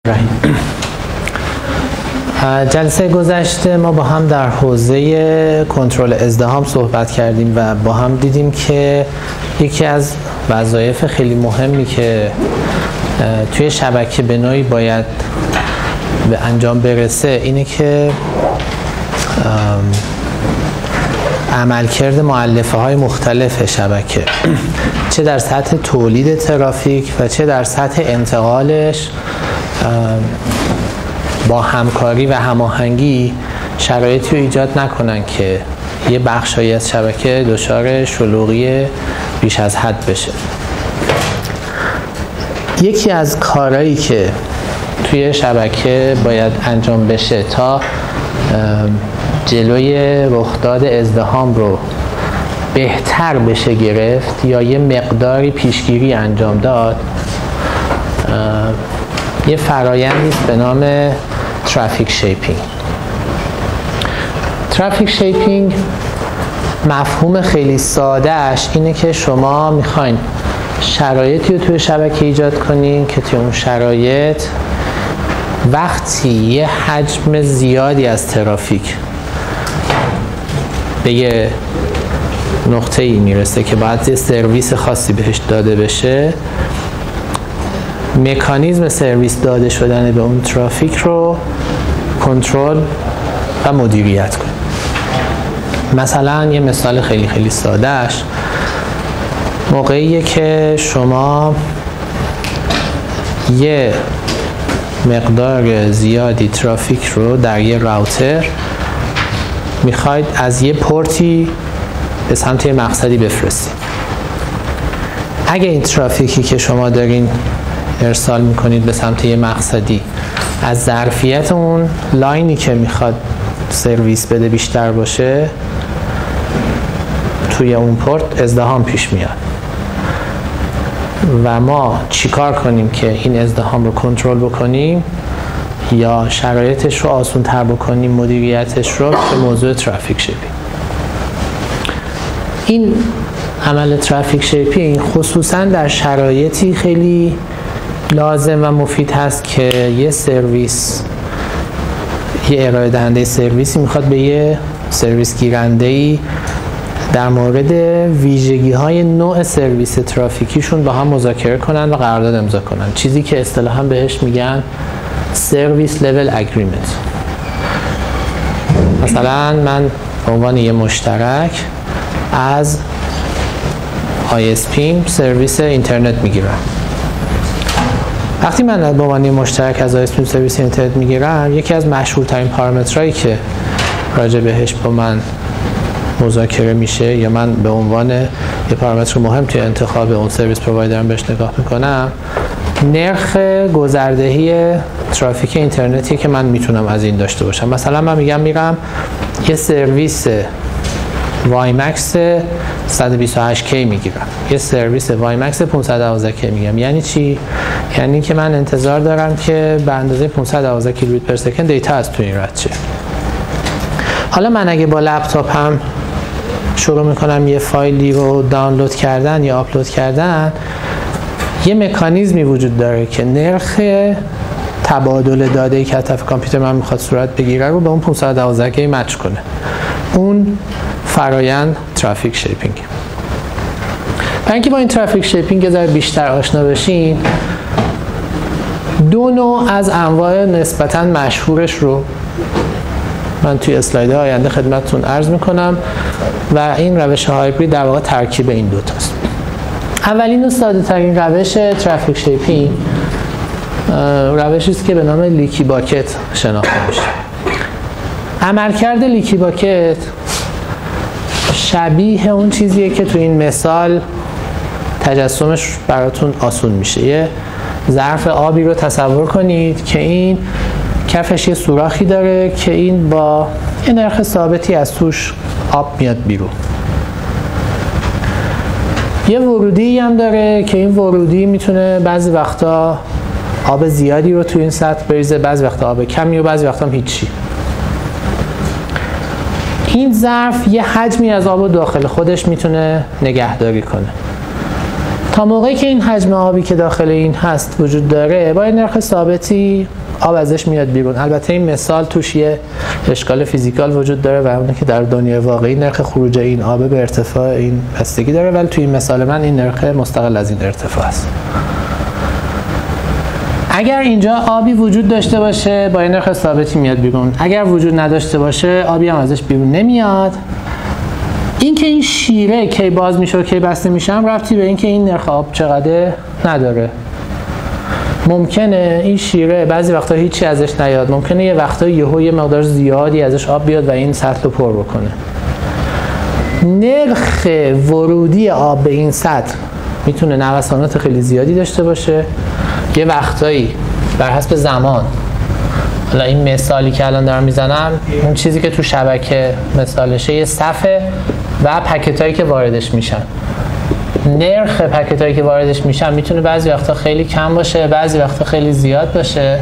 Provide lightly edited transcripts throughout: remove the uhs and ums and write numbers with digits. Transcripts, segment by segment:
جلسه گذشته ما با هم در حوزه کنترل ازدحام صحبت کردیم و با هم دیدیم که یکی از وظایف خیلی مهمی که توی شبکه به نوعی باید به انجام برسه اینه که عملکرد مؤلفه های مختلف شبکه چه در سطح تولید ترافیک و چه در سطح انتقالش با همکاری و هماهنگی شرایطی رو ایجاد نکنن که یه بخشایی از شبکه دچار شلوغی بیش از حد بشه. یکی از کارهایی که توی شبکه باید انجام بشه تا جلوی رخداد ازدحام رو بهتر بشه گرفت یا یه مقداری پیشگیری انجام داد، یه فرآیندی است به نام ترافیک شیپینگ. ترافیک شیپینگ مفهوم خیلی سادهش اینه که شما میخواین شرایطی رو توی شبکه ایجاد کنین که توی اون شرایط وقتی یه حجم زیادی از ترافیک به یه نقطه‌ای میرسه که باید یه سرویس خاصی بهش داده بشه، مکانیزم سرویس داده شدن به اون ترافیک رو کنترل و مدیریت کنید. مثلا یه مثال خیلی سادهش موقعیه که شما یه مقدار زیادی ترافیک رو در یه راوتر میخواید از یه پورتی به سمت یه مقصدی بفرستید. اگه این ترافیکی که شما دارین ارسال میکنید به سمت یه مقصدی از ظرفیت اون لاینی که میخواد سرویس بده بیشتر باشه، توی اون پورت ازدحام پیش میاد و ما چیکار کنیم که این ازدحام رو کنترل بکنیم یا شرایطش رو آسان تر بکنیم، مدیریتش رو، به موضوع ترافیک شیپینگ. این عمل ترافیک شیپینگ خصوصا در شرایطی خیلی لازم و مفید هست که یه سرویس، یه ارائه دهنده سرویسی میخواد به یه سرویس گیرنده‌ای در مورد ویژگی‌های نوع سرویس ترافیکیشون با هم مذاکره کنن و قرارداد امضا کنن، چیزی که اصطلاحاً بهش میگن سرویس لول اگریمنت. مثلا من به عنوان یه مشترک از ISP سرویس اینترنت میگیرم. وقتی من به عنوان مشترک از ISP سرویس اینترنت میگیرم، یکی از مشهورترین پارامترهایی که راجع بهش با من مذاکره میشه یا من به عنوان یه پارامتر مهم توی انتخاب اون سرویس پرووایدرم بهش نگاه میکنم، نرخ گذردهی ترافیک اینترنتی که من میتونم از این داشته باشم. مثلا من میرم یه سرویس وایمکس 128K میگیرم، یه سرویس وایمکس 512K میگیرم. یعنی چی؟ یعنی که من انتظار دارم که به اندازه 512 کیلوبیت پر سکند دیتا از تو این رد شه. حالا من اگه با لپتاپم شروع میکنم یه فایلی رو دانلود کردن یا آپلود کردن، یه مکانیزمی وجود داره که نرخ تبادل داده‌ای که از طرف کامپیوتر من میخواد صورت بگیره رو به اون 512K مچ کنه. اون فرایند ترافیک شیپینگ. برای اینکه با این ترافیک شیپینگ یه ذره بیشتر آشنا بشین، دو نوع از انواع نسبتاً مشهورش رو من توی اسلایدهای آینده خدمتتون عرض میکنم و این روش هایبرید در واقع ترکیب این دو تاست. اولین و ساده ترین روش ترافیک شیپینگ روشی است که به نام لیکی باکت شناخته میشه. عملکرد لیکی باکت شبیه اون چیزیه که تو این مثال تجسمش براتون آسون میشه. یه ظرف آبی رو تصور کنید که این کفش یه سوراخی داره که این با یه نرخ ثابتی از توش آب میاد بیرون. یه ورودی هم داره که این ورودی میتونه بعضی وقتا آب زیادی رو توی این سطح بریزه، بعضی وقتا آب کمی و بعضی وقتا هم هیچی. این ظرف یه حجمی از آب داخل خودش میتونه نگهداری کنه. تا موقعی که این حجم آبی که داخل این هست وجود داره با نرخ ثابتی آب ازش میاد بیرون. البته این مثال توش یه اشکال فیزیکال وجود داره و اونه که در دنیای واقعی نرخ خروج این آب به ارتفاع این بستگی داره، ولی توی این مثال من این نرخ مستقل از این ارتفاع است. اگر اینجا آبی وجود داشته باشه با نرخ ثابتی میاد بیرون، اگر وجود نداشته باشه آبی هم ازش بیرون نمیاد. این که این شیره کی باز میشه و کی بسته میشه هم ربطی به این که این نرخ آب چقدر نداره. ممکنه این شیره بعضی وقتا هیچی ازش نیاد، ممکنه یه وقتا یه مقدار زیادی ازش آب بیاد و این سطح رو پر بکنه. نرخ ورودی آب به این سطح میتونه نوسانات خیلی زیادی داشته باشه. یه وقتایی بر حسب زمان، حالا این مثالی که الان دارم میزنم اون چیزی که تو شبکه مثالشه یه صفحه و پکتایی که واردش میشن. نرخ پکتایی که واردش میشن میتونه بعضی وقتا خیلی کم باشه، بعضی وقتا خیلی زیاد باشه.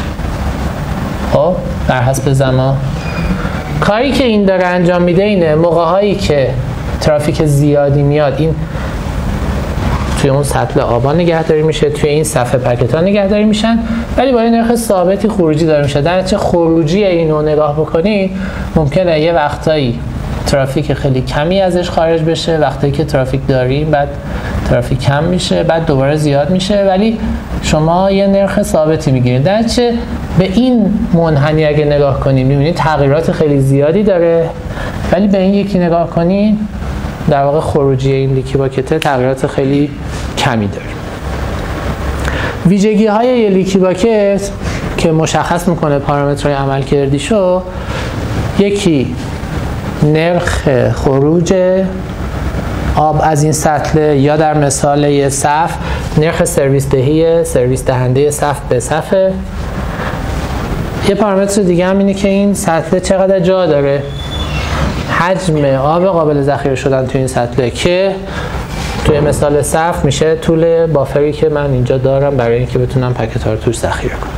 خب بر حسب زمان کاری که این داره انجام میده اینه موقع‌هایی که ترافیک زیادی میاد این توی اون سطل آبا نگهداری میشه، توی این صفحه پکت‌ها نگهداری میشن، ولی با این نرخ ثابتی خروجی داره میشه. در نتیجه خروجی اینو نگاه بکنید ممکنه یه وقتایی ترافیک خیلی کمی ازش خارج بشه، وقتی که ترافیک داریم بعد ترافیک کم میشه، بعد دوباره زیاد میشه، ولی شما یه نرخ ثابتی میگیرید. در نتیجه به این منحنی اگه نگاه کنیم میبینید تغییرات خیلی زیادی داره، ولی به این یکی نگاه کنید در واقع خروجی این لیکی باکت تغییرات خیلی کمی داره. ویژگی های یه لیکی باکت که مشخص میکنه پارامترهای عملکردیشو، یکی نرخ خروج آب از این سطل، یا در مثال یه صف نرخ سرویس دهنده صف به صفه. یه پارامتر دیگه هم اینه که این سطل چقدر جا داره، حجم آب قابل ذخیره شدن تو این سطله که توی مثال صف میشه طول بافری که من اینجا دارم برای اینکه بتونم پکت‌ها رو توش ذخیره کنم.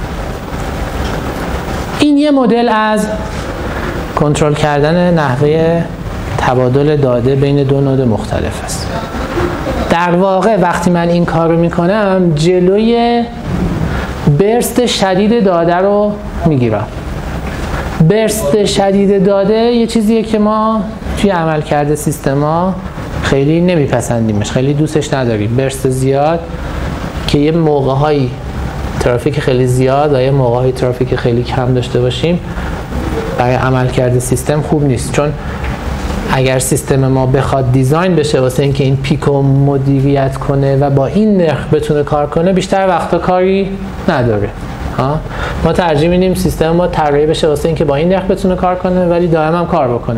این یه مدل از کنترل کردن نحوه تبادل داده بین دو نود مختلف است. در واقع وقتی من این کار رو میکنم جلوی برست شدید داده رو میگیرم. برست شدید داده یه چیزیه که ما توی عملکرد سیستما خیلی نمیپسندیمش، خیلی دوستش نداریم. برست زیاد که یه موقع‌هایی ترافیک خیلی زیاد و یه موقع‌هایی ترافیک خیلی کم داشته باشیم برای عملکرد سیستم خوب نیست، چون اگر سیستم ما بخواد دیزاین بشه واسه اینکه این پیکو مدیریت کنه و با این نرخ بتونه کار کنه بیشتر وقتا کاری نداره. ما ترجیح میدیم سیستم ما طراحی بشه واسه اینکه با این نرخ بتونه کار کنه ولی دائما هم کار بکنه.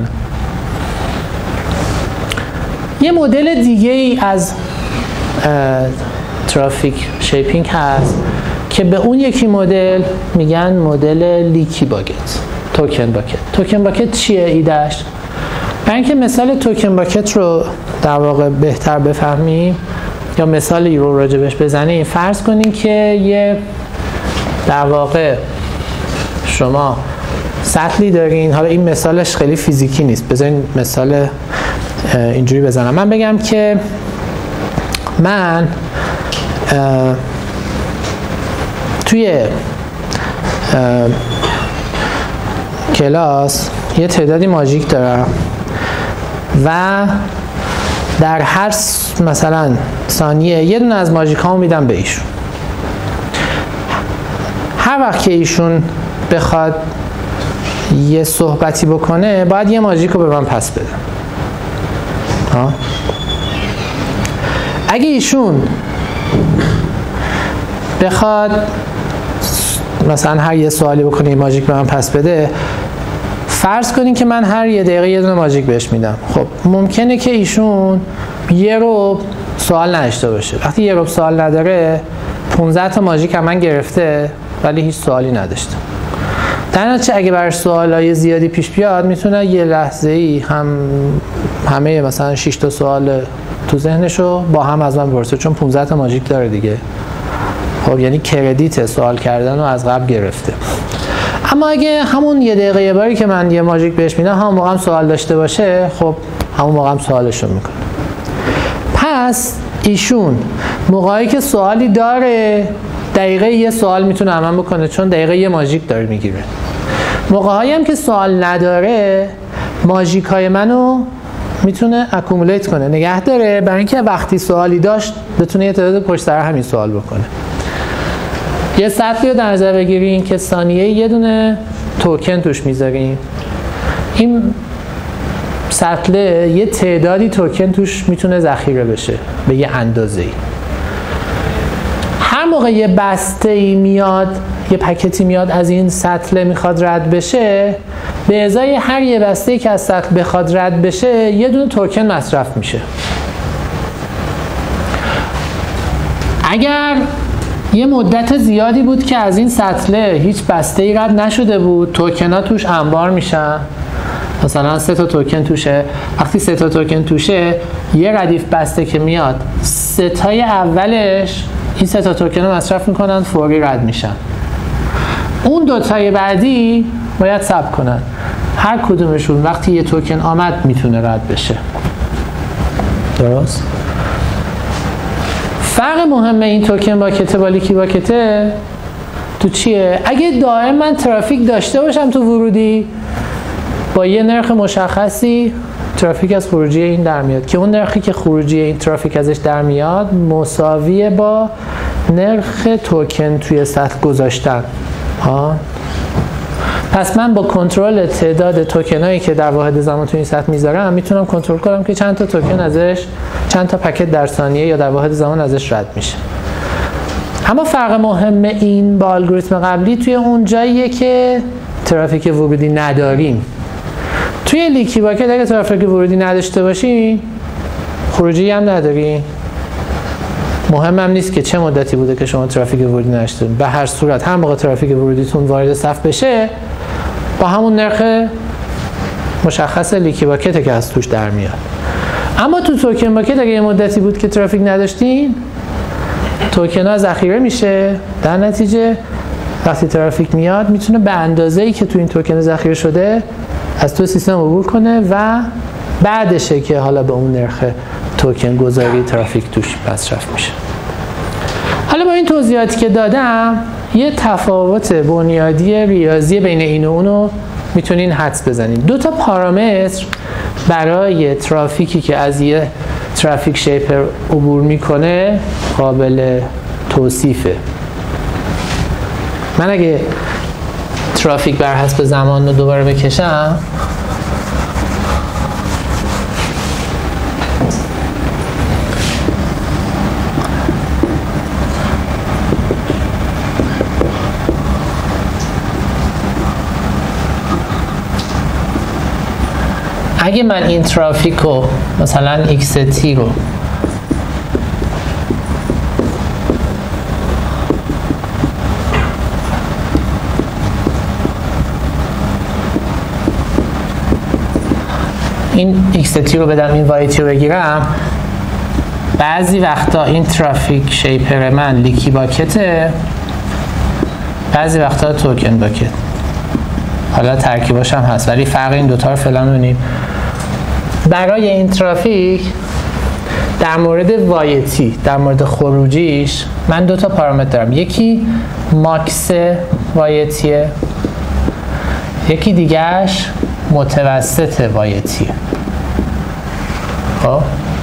یه مدل دیگه ای از ترافیک شیپینگ هست که به اون یکی مدل میگن مدل لیکی باکت، توکن باکت. توکن باکت چیه ایدهش؟ برای اینکه مثال توکن باکت رو در واقع بهتر بفهمیم یا مثالی رو راجبش بزنیم، فرض کنین که یه در واقع شما سطلی دارین. حالا این مثالش خیلی فیزیکی نیست، بذارین مثال اینجوری بزنم. من بگم که من توی کلاس یه تعدادی ماژیک دارم و در هر مثلا ثانیه یه دونه از ماژیک هامو میدم به ایشون. هر وقت که ایشون بخواد یه صحبتی بکنه باید یه ماژیک رو به من پس بده. اگه ایشون بخواد مثلا هر یه سوالی بکنه یه ماژیک به من پس بده، فرض کنین که من هر یه دقیقه یه دونه ماژیک بهش میدم. خب ممکنه که ایشون یه رو سوال نداشته باشه. وقتی یه رو سوال نداره 15 تا ماژیک هم من گرفته ولی هیچ سوالی نداشته. در نتیجه اگه براش سوالای زیادی پیش بیاد میتونه یه لحظه‌ای همه مثلا 6 تا سوال تو ذهنشو با هم از من بپرسه، چون 15 تا ماژیک داره دیگه. خب یعنی کردیت سوال کردن رو از قبل گرفته. اما اگه همون یه دقیقه یه باری که من یه ماژیک بهش میدم همون موقع هم سوال داشته باشه، خب همون موقع هم سوالش رو میکنه. پس ایشون موقعی که سوالی داره دقیقه یه سوال میتونه عمل بکنه، چون دقیقه یه ماژیک داره میگیره. موقعی هم که سوال نداره ماژیک های منو میتونه اکومولیت کنه، نگه داره، برای اینکه وقتی سوالی داشت بتونه یه تعداد پشت سر همین سوال بکنه. یه سطلی رو در نظر بگیریم که ثانیه یه دونه توکن توش میذاریم. این سطله یه تعدادی توکن توش میتونه ذخیره بشه به یه اندازه‌ای. هر موقع یه بسته‌ای میاد، یه پکتی میاد از این سطل میخواد رد بشه، به ازای هر یه بسته‌ای که از سطل بخواد رد بشه یه دونه توکن مصرف میشه. اگر یه مدت زیادی بود که از این سطله هیچ بسته‌ای رد نشده بود، توکن‌ها توش انبار میشن. مثلا 3 تا توکن توشه. وقتی 3 تا توکن توشه، یه ردیف بسته که میاد 3 تای اولش این 3 تا توکن رو مصرف میکنن، فوری رد میشن. اون 2 تای بعدی باید صبر کنن. هر کدومشون وقتی یه توکن آمد میتونه رد بشه. درست؟ فرق مهم این توکن باکته با لیکی باکته تو چیه؟ اگه دائم من ترافیک داشته باشم تو ورودی، با یه نرخ مشخصی ترافیک از خروجی این در میاد که اون نرخی که خروجی این ترافیک ازش در میاد مساویه با نرخ توکن توی سطح گذاشتن. پس من با کنترل تعداد توکنایی که در واحد زمان توی این سطح میذارم میتونم کنترل کنم که چند تا توکن ازش، چند تا پکت در ثانیه یا در واحد زمان ازش رد میشه. اما فرق مهم این با الگوریتم قبلی توی اون جاییه که ترافیک ورودی نداریم. توی لیکی باکت اگه ترافیک ورودی نداشته باشین، خروجی هم ندارین، مهم هم نیست که چه مدتی بوده که شما ترافیک ورودی نداشتین. به هر صورت هر موقع ترافیک ورودیتون وارد صف بشه با همون نرخ مشخص لیکی باکته که از توش در میاد. اما تو توکن باکت اگه یه مدتی بود که ترافیک نداشتین، توکن ها ذخیره میشه، در نتیجه وقتی ترافیک میاد میتونه به اندازه‌ای که تو این توکن ذخیره شده از تو سیستم عبور کنه و بعدشه که حالا به اون نرخ توکن گذاری ترافیک توش مصرف میشه. حالا با این توضیحاتی که دادم یه تفاوت بنیادی ریاضی بین این و اونو میتونین حدس بزنین. 2 تا پارامتر برای ترافیکی که از یه ترافیک شیپر عبور میکنه قابل توصیفه. من اگه ترافیک بر حسب زمان رو دوباره بکشم، اگه من این ترافیک رو مثلا XT رو این XT رو بدم، این YT رو بگیرم، بعضی وقتا این ترافیک شیپر من لیکی باکته، بعضی وقتا توکن باکت. حالا ترکیباش هم هست ولی فرق این دوتا رو فعلا ببینیم. برای این ترافیک در مورد YT، در مورد خروجیش من 2 تا پارامتر دارم. یکی ماکس YT، یکی دیگهش متوسط YT. خب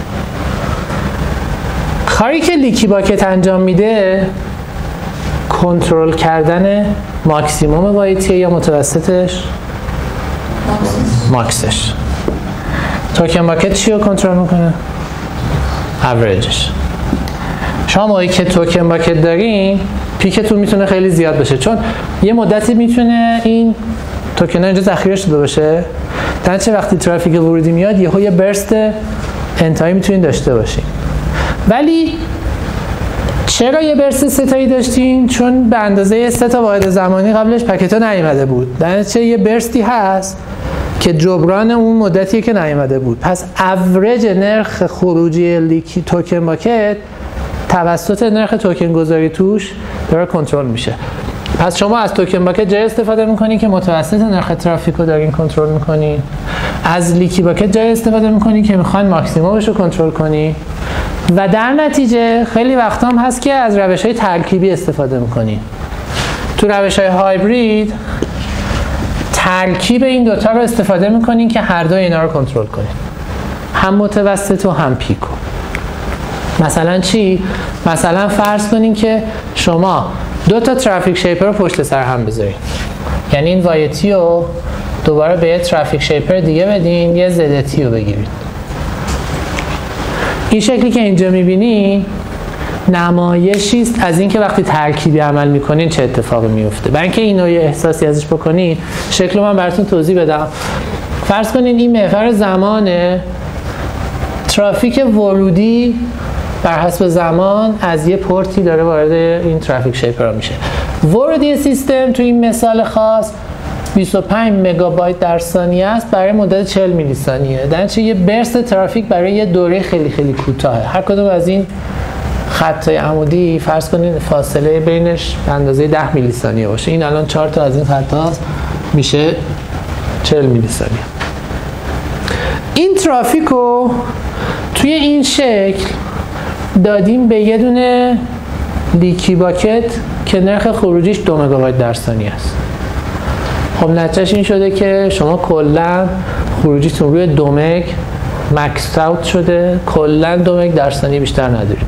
کاری که لیکی باکت انجام میده کنترل کردن ماکسیموم YT یا متوسطش؟ ماکسش. توکن باکت چی رو کنترل میکنه؟ اوریجش. شما موقعی که توکن باکت دارین پیکتون میتونه خیلی زیاد بشه، چون یه مدتی میتونه این توکن ها اینجا ذخیره شده باشه، در چه وقتی ترافیک ورودی میاد یه برست انتهایی میتونین داشته باشین. ولی چرا یه برست 3 تایی داشتین؟ چون به اندازه 3 تا واحد زمانی قبلش پکت ها نیومده بود، در چه یه برستی هست که جبران اون مدتیه که نیومده بود. پس اوریج نرخ خروجی لیکی توکن باکت توسط نرخ توکن گذاری توش داره کنترل میشه. پس شما از توکن باکت جای استفاده میکنین که متوسط نرخ ترافیک رو دارین کنترل میکنین، از لیکی باکت جای استفاده میکنین که میخواین ماکسیمومش رو کنترل کنین، و در نتیجه خیلی وقتا هم هست که از روش‌های ترکیبی استفاده میکنین. تو روش‌های هایبرید ترکیب این دوتا رو استفاده میکنین که هر دو اینا رو کنترل کنین، هم متوسط و هم پیکو. مثلا چی؟ مثلا فرض کنین که شما دو تا ترافیک شیپر رو پشت سر هم بذارین، یعنی این وایتی رو دوباره به یه ترافیک شیپر دیگه بدین، یه زدتی رو بگیرید. این شکلی که اینجا میبینی نمایشی است از اینکه وقتی ترکیبی عمل میکنین چه اتفاقی میفته. برای اینکه اینو یه احساسی ازش بکنین، شکل من براتون توضیح بدم. فرض کنین این محور زمانه، ترافیک ورودی بر حسب زمان از یه پورتی داره وارد این ترافیک شیپر میشه. ورودی سیستم تو این مثال خاص 25 مگابایت در ثانیه است برای مدت 40 میلی ثانیه. در نتیجه یه برست ترافیک برای یه دوره خیلی خیلی کوتاهه. هر کدوم از این خطای عمودی فرض کنین فاصله بینش به اندازه 10 میلی ثانیه باشه. این الان 4 تا از این خطاست، میشه 40 میلی ثانیه. این ترافیک رو توی این شکل دادیم به یه دونه لیکی باکت که نرخ خروجیش 2 مگابایت در ثانیه است. خب نتیجهش این شده که شما کلا خروجیتون روی 2 مگ مکس اوت شده، کلا 2 مگ در ثانیه بیشتر ندارید.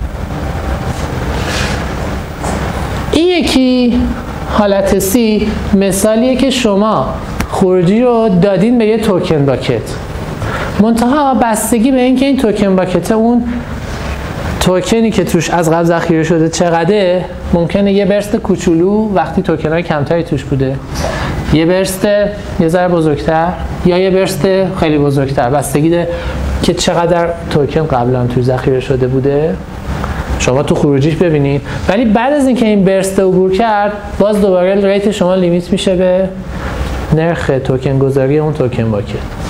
این یکی حالت سی مثالیه که شما خروجی رو دادین به یه توکن باکت، منتها بستگی به اینکه این توکن باکت اون توکنی که توش از قبل ذخیره شده چقدره، ممکنه یه برست کوچولو وقتی توکن‌های کمتری توش بوده، یه برست یه ذره بزرگتر، یا یه برست خیلی بزرگتر، بستگی داره که چقدر توکن قبلا توش ذخیره شده بوده شما تو خروجیش ببینید. ولی بعد از اینکه این برست عبور کرد، باز دوباره ریت شما لیمیت میشه به نرخ توکن گذاری اون توکن باکت.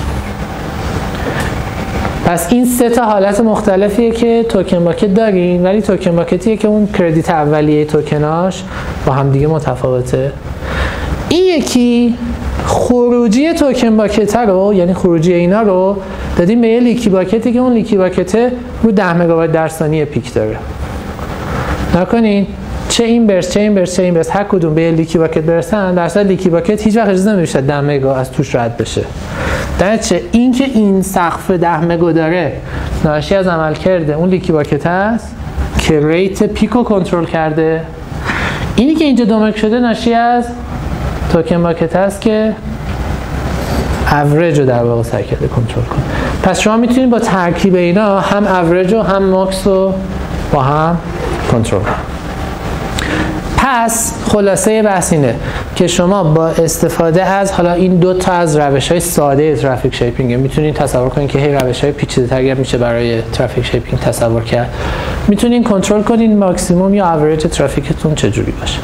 پس این سه تا حالت مختلفیه که توکن باکت دارین، ولی توکن باکتیه که اون کردیت اولیه توکناش با هم دیگه متفاوته. این یکی خروجی توکن باکت رو، یعنی خروجی اینا رو دادیم به یه لیکی باکتی که اون لیکی باکت رو 10 مگابایت در ثانیه پیک داره. نکنین چه این برس چه این برس چه این برس هر کدوم به یه لیکی باکت برسن، در اصل لیکی باکت هیچ وقت اجازه نمیشه 10 مگا از توش رد بشه. در چه این که این سقف 10 مگا داره ناشی از عمل کرده اون لیکی باکت هست که ریت پیکو کنترل کرده. اینی که اینجا 2 مگا شده ناشی از توکن باکت هست که اوریج رو در واقع سعی کرده کنترل کنه. پس شما میتونید با ترکیب اینا هم اوریج و هم ماکس رو با هم کنترل کنید. پس خلاصه بحث اینه که شما با استفاده از حالا این دو تا از روش‌های ساده ترافیک شیپینگ میتونید تصور کنید که هی روش‌های پیچیده‌تری هم میشه برای ترافیک شیپینگ تصور کرد. میتونید کنترل کنید ماکسیموم یا اوریج ترافیکتون چجوری باشه.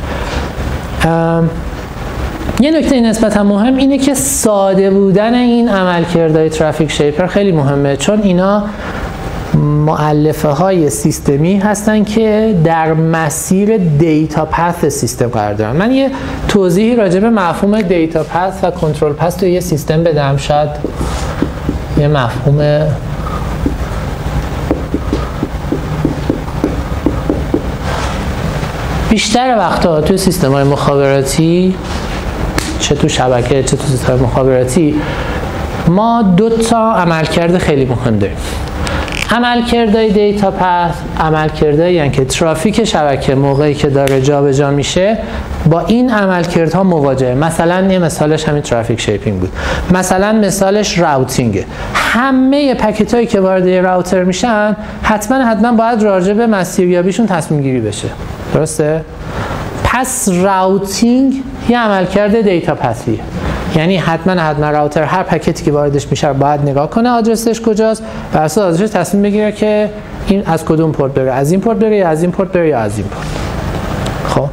یه نکته نسبتا مهم اینه که ساده بودن این عملکردهای ترافیک شیپر خیلی مهمه، چون اینا مؤلفه های سیستمی هستن که در مسیر دیتا پث سیستم قرار دارن. من یه توضیحی راجع به مفهوم دیتا پث و کنترل پث تو یه سیستم بدم، شاید یه مفهوم بیشتر وقتا توی سیستم‌های مخابراتی، چه تو شبکه چه تو سیستم مخابراتی، ما دو تا عملکرد خیلی مهم داریم. عملکردهای دیتا پث عملکردهایی هستند که ترافیک شبکه موقعی که داره جابجا میشه با این عملکردها مواجهه. مثلا یه مثالش همین ترافیک شیپینگ بود. مثلا مثالش راوتینگه. همه پکیت هایی که وارد راوتر میشن حتما باید راجع به مسیریابیشون تصمیم گیری بشه. درسته؟ پس راوتینگ یه عملکرد دیتا پثیه. یعنی حتما راوتر هر پکتی که واردش میشه باید نگاه کنه آدرسش کجاست و اساس آدرسش تصمیم بگیره که این از کدوم پورت بره، از این پورت بره یا از این پورت بره یا از این پورت. خب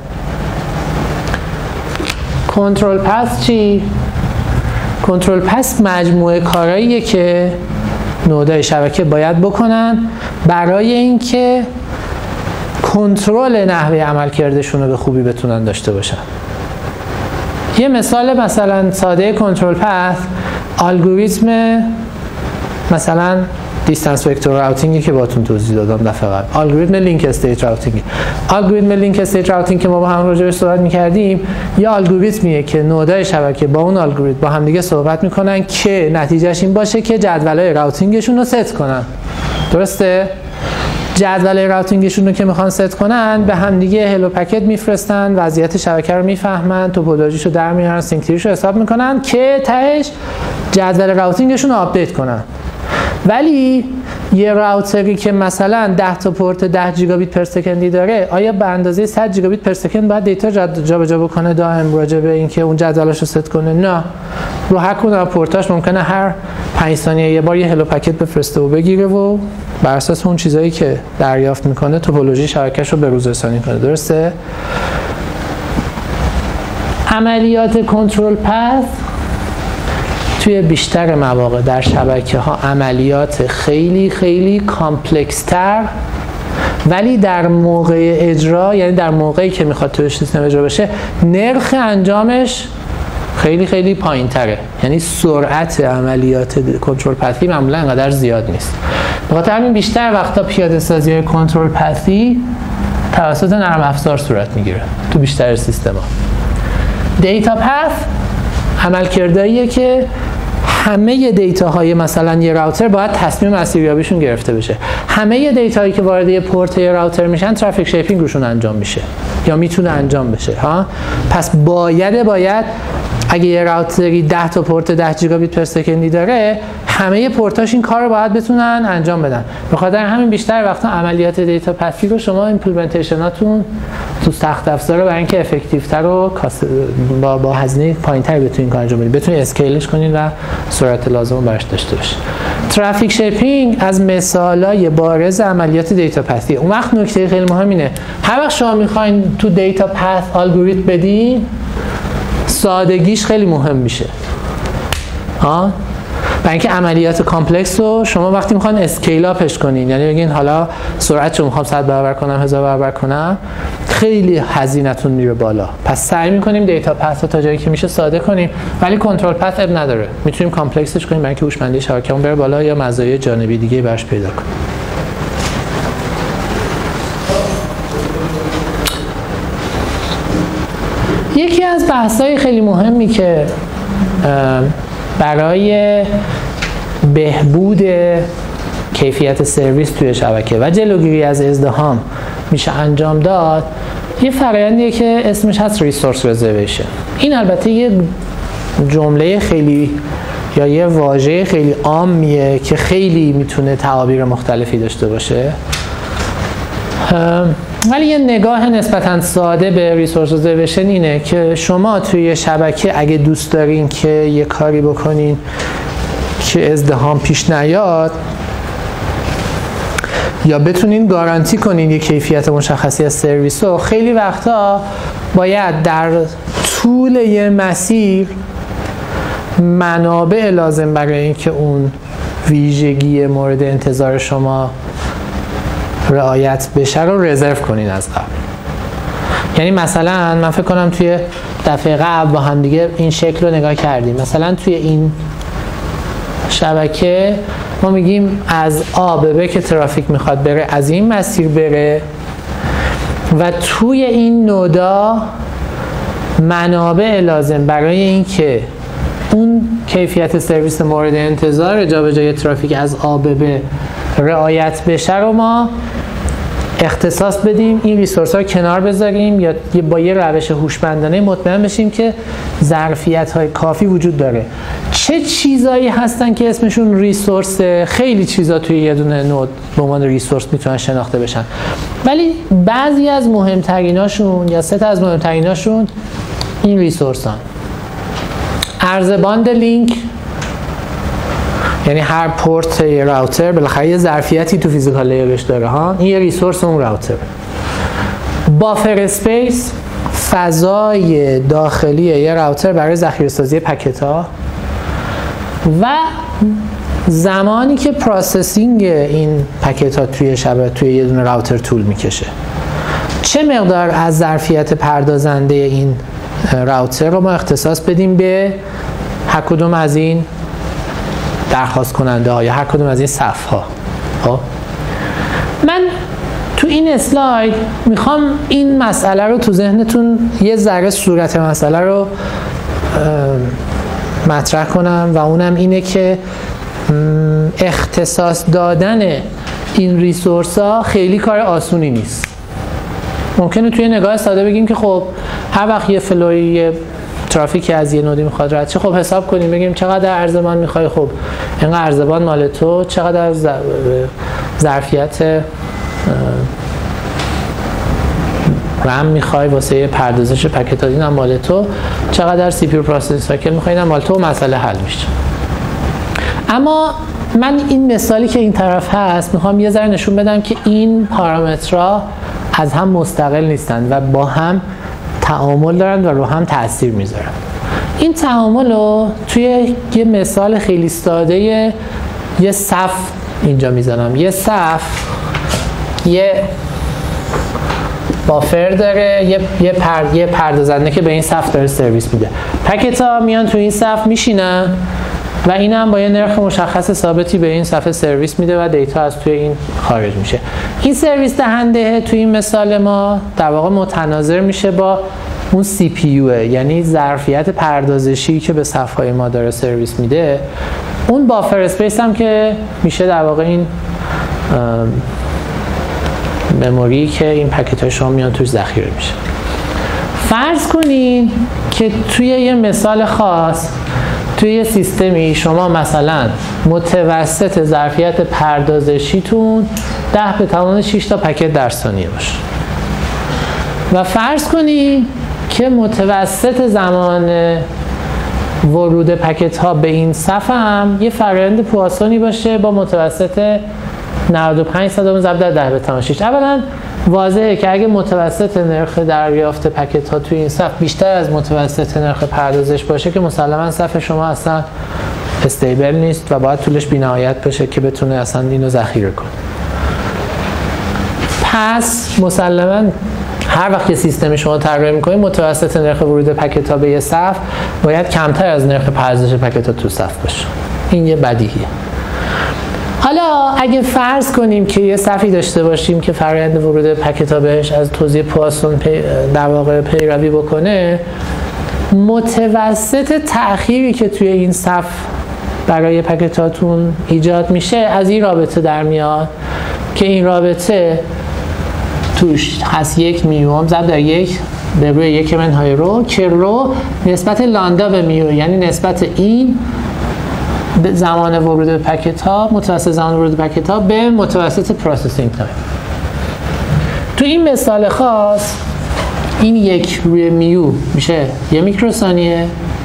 کنترل پث چی؟ کنترل پث مجموعه کارهاییه که نودهای شبکه باید بکنن برای اینکه کنترل نحوه عملکردشون رو به خوبی بتونن داشته باشن. یه مثلا ساده کنترل پث الگوریتم مثلا دیستنس وکتور راوتینگی که باتون توضیح دادم دفعه قبل، الگوریتم لینک استیت راوتینگ. الگوریتم لینک استیت راوتینگ که ما با هم راجع بهش صحبت می‌کردیم، یه الگوریتمیه که نودای شبکه با اون الگوریتم با هم دیگه صحبت می‌کنن که نتیجهش این باشه که جدولای راوتینگشون رو ست کنن. درسته؟ جدول راوتینگشون رو که میخوان ست کنن به هم دیگه هلو پکت میفرستن، وضعیت شبکه رو میفهمن، توپولوژیشو در میارن، سینک تریشو حساب میکنن که تهش جدول راوتینگشون رو آپدیت کنن. ولی یه راوتری که مثلا 10 تا پورت 10 جیگابیت پر سکندی داره، آیا به اندازه 100 جیگابیت پر سکند باید دیتا جابجا بکنه دائم راجع به اینکه اون جدولاشو ست کنه؟ نه. رو هر کدوم از پورتاش ممکنه هر 5 ثانیه یه بار یه هلو پکت بفرسته و بگیره و بر اساس اون چیزایی که دریافت میکنه توپولوژی شبکه‌شو به روز رسانی کنه. درسته؟ عملیات کنترل پث توی بیشتر مواقع در شبکه‌ها عملیات خیلی خیلی کامپلکس تر، ولی در موقع اجرا، یعنی در موقعی که میخواد توی سیستم اجرا بشه، نرخ انجامش خیلی خیلی پایین تره. یعنی سرعت عملیات کنترل پثی معمولا انقدر زیاد نیست. به خاطر همین بیشتر وقتا پیاده سازی کنترل پثی توسط نرم افزار صورت میگیره تو بیشتر سیستما. دیتا پث عملکرداییه که همه دیتاهای مثلا یه راوتر باید تصمیم مسیریابیشون گرفته بشه. همه دیتاهایی که وارد یه پورت یه راوتر میشن ترافیک شیپینگ روشون انجام میشه یا میتونه انجام بشه ها. پس باید اگه یه راوتری 10 تا پورت 10 جیگابیت پر سکندی داره، همه پورتاش این کار رو باید بتونن انجام بدن. به خاطر همین بیشتر وقتا عملیات دیتا پثی رو شما ایمپلمنتیشناتون تو سخت افزار برای اینکه افکتیوتر و با هزینه پایین‌تر بتونین کار انجام بدین، بتونین اسکیلش کنین و سرعت لازم رو براش داشته باشین. ترافیک شیپینگ از مثالای بارز عملیات دیتا پثی. اون وقت نکته خیلی مهم اینه، هر وقت شما می‌خواید تو دیتا پث الگوریتم بدین، سادگیش خیلی مهم میشه. برای اینکه عملیات کامپلکس رو شما وقتی میخوان اسکیل اپش کنین، یعنی بگین حالا سرعت رو میخوام 100 برابر کنم، 1000 برابر کنم، خیلی هزینه‌تون میره بالا. پس سعی میکنیم دیتا پث رو تا جایی که میشه ساده کنیم، ولی کنترل پث اب نداره، میتونیم کامپلکسش کنیم برای اینکه هوشمندی شبکه‌مون بره بالا یا مزایای جانبی دیگه براش پیدا کنیم. یکی از بحث‌های خیلی مهمی که برای بهبود کیفیت سرویس توی شبکه و جلوگیری از ازدحام میشه انجام داد، یه فرآیندیه که اسمش هست ریسورس رزرویشن. این البته یه جمله خیلی یا یه واژه خیلی عامیه که خیلی میتونه تعابیر مختلفی داشته باشه، ولی یه نگاه نسبتاً ساده به ریسورس رزرویشن اینه که شما توی شبکه اگه دوست دارین که یه کاری بکنین که ازدحام پیش نیاد یا بتونین گارانتی کنین یه کیفیت مشخصی از سرویس رو، خیلی وقتا باید در طول یه مسیر منابع لازم برای اینکه اون ویژگی مورد انتظار شما رعایت بشه رو رزرو کنین از قبل. یعنی مثلا من فکر کنم توی دفعه قبل با هم دیگه این شکل رو نگاه کردیم. مثلا توی این شبکه ما میگیم از A به B که ترافیک میخواد بره از این مسیر بره و توی این نودا منابع لازم برای اینکه اون کیفیت سرویس مورد انتظار جابجایی ترافیک از A به B رعایت بشه رو ما اختصاص بدیم، این ریسورس ها رو کنار بذاریم یا با یه روش هوشمندانه مطمئن بشیم که ظرفیت های کافی وجود داره. چه چیزایی هستن که اسمشون ریسورس؟ خیلی چیزا توی یه دونه نود به عنوان ریسورس میتونن شناخته بشن، ولی بعضی از مهمتریناشون یا 3 تا از مهمتریناشون این ریسورس هن. عرض باند لینک، یعنی هر پورت یه راوتر بالاخره یه ظرفیتی تو فیزیکال لیرش داره ها، این یه ریسورس اون راوتر. بافر اسپیس، فضای داخلی یه راوتر برای ذخیره‌سازی پکت ها و زمانی که پروسسینگ این پکت ها توی شبکه توی یه دونه راوتر طول میکشه. چه مقدار از ظرفیت پردازنده این راوتر رو ما اختصاص بدیم به هر کدوم از این درخواست کننده ها یا هر کدوم از این صف ها. خب من تو این اسلاید میخوام این مسئله رو تو ذهنتون یه ذره صورت مسئله رو مطرح کنم و اونم اینه که اختصاص دادن این ریسورس ها خیلی کار آسونی نیست. ممکنه توی نگاه ساده بگیم که خب هر وقت یه فلوی یه ترافیکی از یه نودی میخواد رد شه، خب حساب کنیم بگیم چقدر ارزبان میخوای، خب اینقدر ارزبان مال تو، چقدر ظرفیت رم میخوای واسه پردازش پکت ها، اینم مال تو، چقدر سی پی یو پروسسینگ سایکل میخوای، اینم مال تو، مسئله حل میشه. اما من این مثالی که این طرف هست میخوام یه ذره نشون بدم که این پارامترها از هم مستقل نیستن و با هم تعامل دارن و رو هم تأثیر میذارن. این تعامل رو توی یه مثال خیلی ساده یه صف اینجا میزنم. یه صف یه بافر داره، یه پردازنده که به این صف داره سرویس میده. پکت ها میان تو این صف میشینن و این هم با یه نرخ مشخص ثابتی به این صفحه سرویس میده و دیتا از توی این خارج میشه. این سرویس دهنده توی این مثال ما در واقع متناظر میشه با اون سی پی یو، یعنی ظرفیت پردازشی که به صفحه ما داره سرویس میده. اون بافر اسپیس هم که میشه در واقع این مموری که این پکت های شما میان توش ذخیره میشه. فرض کنین که توی یه مثال خاص توی یه سیستمی شما مثلا متوسط ظرفیت پردازشیتون 10⁻6 تا پکت در ثانیه باشه و فرض کنید که متوسط زمان ورود پکت ها به این صفحه هم یه فرآیند پواسونی باشه با متوسط 95 صدم ضرب در 10⁻6. اولا واضحه که اگه متوسط نرخ دریافت پکت ها توی این صف بیشتر از متوسط نرخ پردازش باشه که مسلما صف شما اصلا استیبل نیست و باید طولش بی‌نهایت بشه که بتونه اصلا اینو ذخیره کنه. پس مسلما هر وقت که سیستم شما طراحی می‌کنید متوسط نرخ ورود پکت ها به یه صف باید کمتر از نرخ پردازش پکت ها تو صف باشه. این یه بدیهیه. حالا اگه فرض کنیم که یه صفی داشته باشیم که فرآیند ورود پکت ها بهش از توزیع پواسون در واقع پیروی بکنه، متوسط تأخیری که توی این صف برای پکت هاتون ایجاد میشه از این رابطه در میاد که این رابطه توش هست 1 میو ضرب در 1 به روی 1 منهای رو که رو نسبت لاندا به میو، یعنی نسبت این زمان ورود پکت ها، متوسط زمان ورود پکت ها به متوسط پروسسینگ تایم. تو این مثال خاص این 1 روی میو میشه 1 میکروثانیه،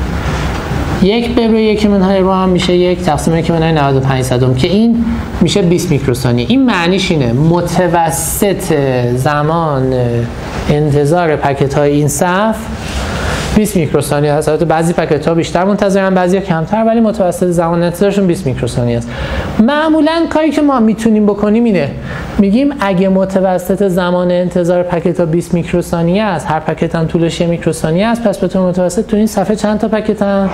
1 به روی 1 منهای رو هم میشه 1 تقسیم 1 منهای 95 صدم که این میشه 20 میکروثانیه. این معنیش اینه متوسط زمان انتظار پکت های این صف 20 میکروثانیه است. البته بعضی پکت ها بیشتر منتظرن، بعضی ها کمتر، ولی متوسط زمان انتظارشون 20 میکروثانیه است. معمولا کاری که ما میتونیم بکنیم اینه میگیم اگه متوسط زمان انتظار پکت ها 20 میکروثانیه است، هر پکت هم طولش 1 میکروثانیه است، پس به طور متوسط تو این صفحه چند تا پکت هم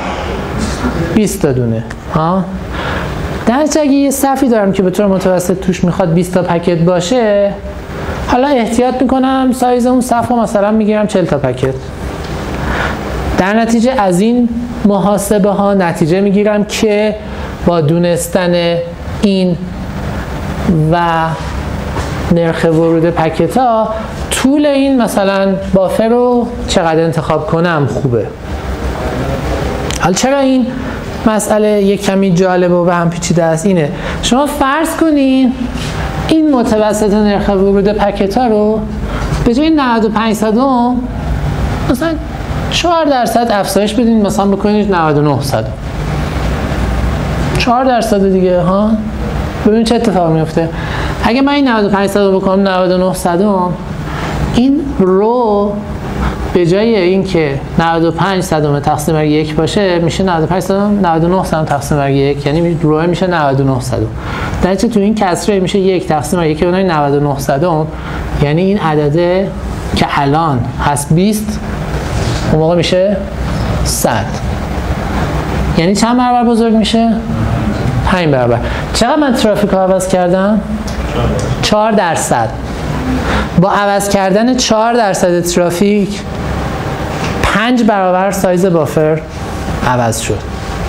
20 تا دونه. در اگه یه صفی دارم که به طور متوسط توش میخواد 20 تا پکت باشه، حالا احتیاط میکنم سایز اون صف رو مثلا میگیرم 40 تا پکت. در نتیجه از این محاسبه ها نتیجه میگیرم که با دونستن این و نرخ ورود پکت ها طول این مثلا بافر رو چقدر انتخاب کنم خوبه. حالا چرا این مسئله یک کمی جالب و هم پیچیده است اینه شما فرض کنین این متوسط نرخ ورود پکت ها رو به جای 95 صدم مثلا 4% افزایش بدین، مثلا بکنید 99 صدم. 4% دیگه ها. ببین چه اتفاقی میفته. اگه من این 95 صدم بکنم 99 صدم، این رو به جای اینکه 95 صدم تقسیم بر 1 باشه میشه 95 صدم 99 صدم تقسیم بر 1، یعنی رو میشه 99 صدم. در نتیجه تو این کسره میشه 1 تقسیم بر 1 اونای 99 صدم، یعنی این عدده که الان هست 20 اون موقع میشه 100. یعنی چند برابر بزرگ میشه؟ 5 برابر. چقدر من ترافیک رو عوض کردم؟ 4%. با عوض کردن 4% ترافیک 5 برابر سایز بافر عوض شد.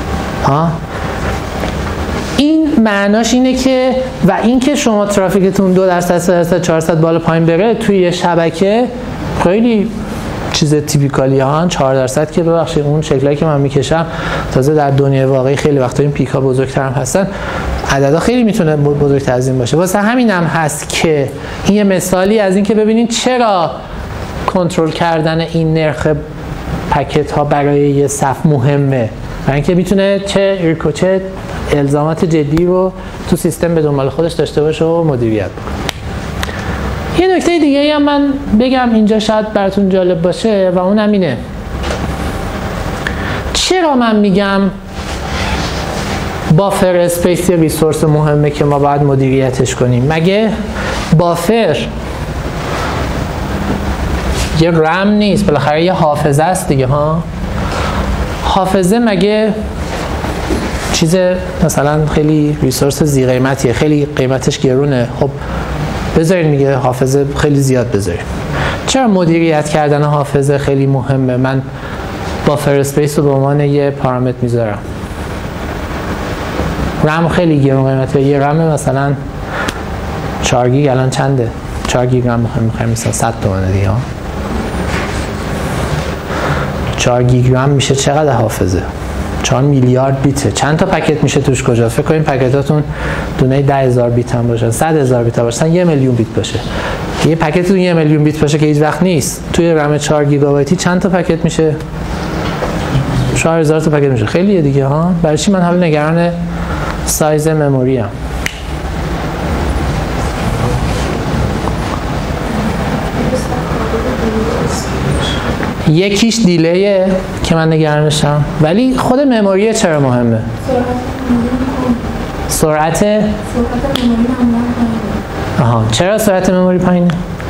این معناش اینه که و این که شما ترافیکتون 2% 4% بالا پایین بره توی یه شبکه خیلی چیز تیپیکالی ها 4% که ببخشید اون شکلی که من میکشم تازه در دنیای واقعی خیلی وقتا این پیک ها بزرگتر هم هستن، عددا خیلی میتونه بزرگتر از این باشه. واسه همین هم هست که این یه مثالی از این که ببینید چرا کنترل کردن این نرخ پکت ها برای یه صف مهمه، برای اینکه میتونه چه الزامات جدی رو تو سیستم به دنبال خودش داشته باشه و مدیریت بکنه. یه نکته دیگه هم من بگم اینجا شاید براتون جالب باشه و اونم اینه چرا من میگم بافر اسپیس یه ریسورس مهمه که ما باید مدیریتش کنیم. مگه بافر یه رم نیست، بالاخره یه حافظه است دیگه ها. حافظه مگه چیز مثلا خیلی ریسورس زی قیمتیه، خیلی قیمتش گرونه، خب بذارین میگه حافظه خیلی زیاد بذارین. چرا مدیریت کردن حافظه خیلی مهمه؟ من بافر اسپیس رو به عنوان یه پارامتر میذارم. رم خیلی گرون قیمته، یه رم مثلا 4 گیگ الان چنده؟ 4 گیگ رم میخوایم مثلا 100 تومنه دیگه ها. 4 گیگ رم میشه چقدر حافظه؟ 4 میلیارد بیته. چند تا پکت میشه توش کجا؟ فکر کنین پکتاتون دونه 10,000 بیت هم باشه، 100,000 بیت باشه، 1 میلیون بیت باشه. یه پکتتون 1 میلیون بیت باشه که هیچ وقت نیست. توی رم 4 گیگابایتی چند تا پکت میشه؟ 4000 تا پکت میشه. خیلیه دیگه ها. برای چی من حالا نگران سایز مموری ام؟ یکیش دیلیه که من نگرانشم، ولی خود مموری چرا مهمه؟ سرعت مموری چرا سرعت مموری پایینه؟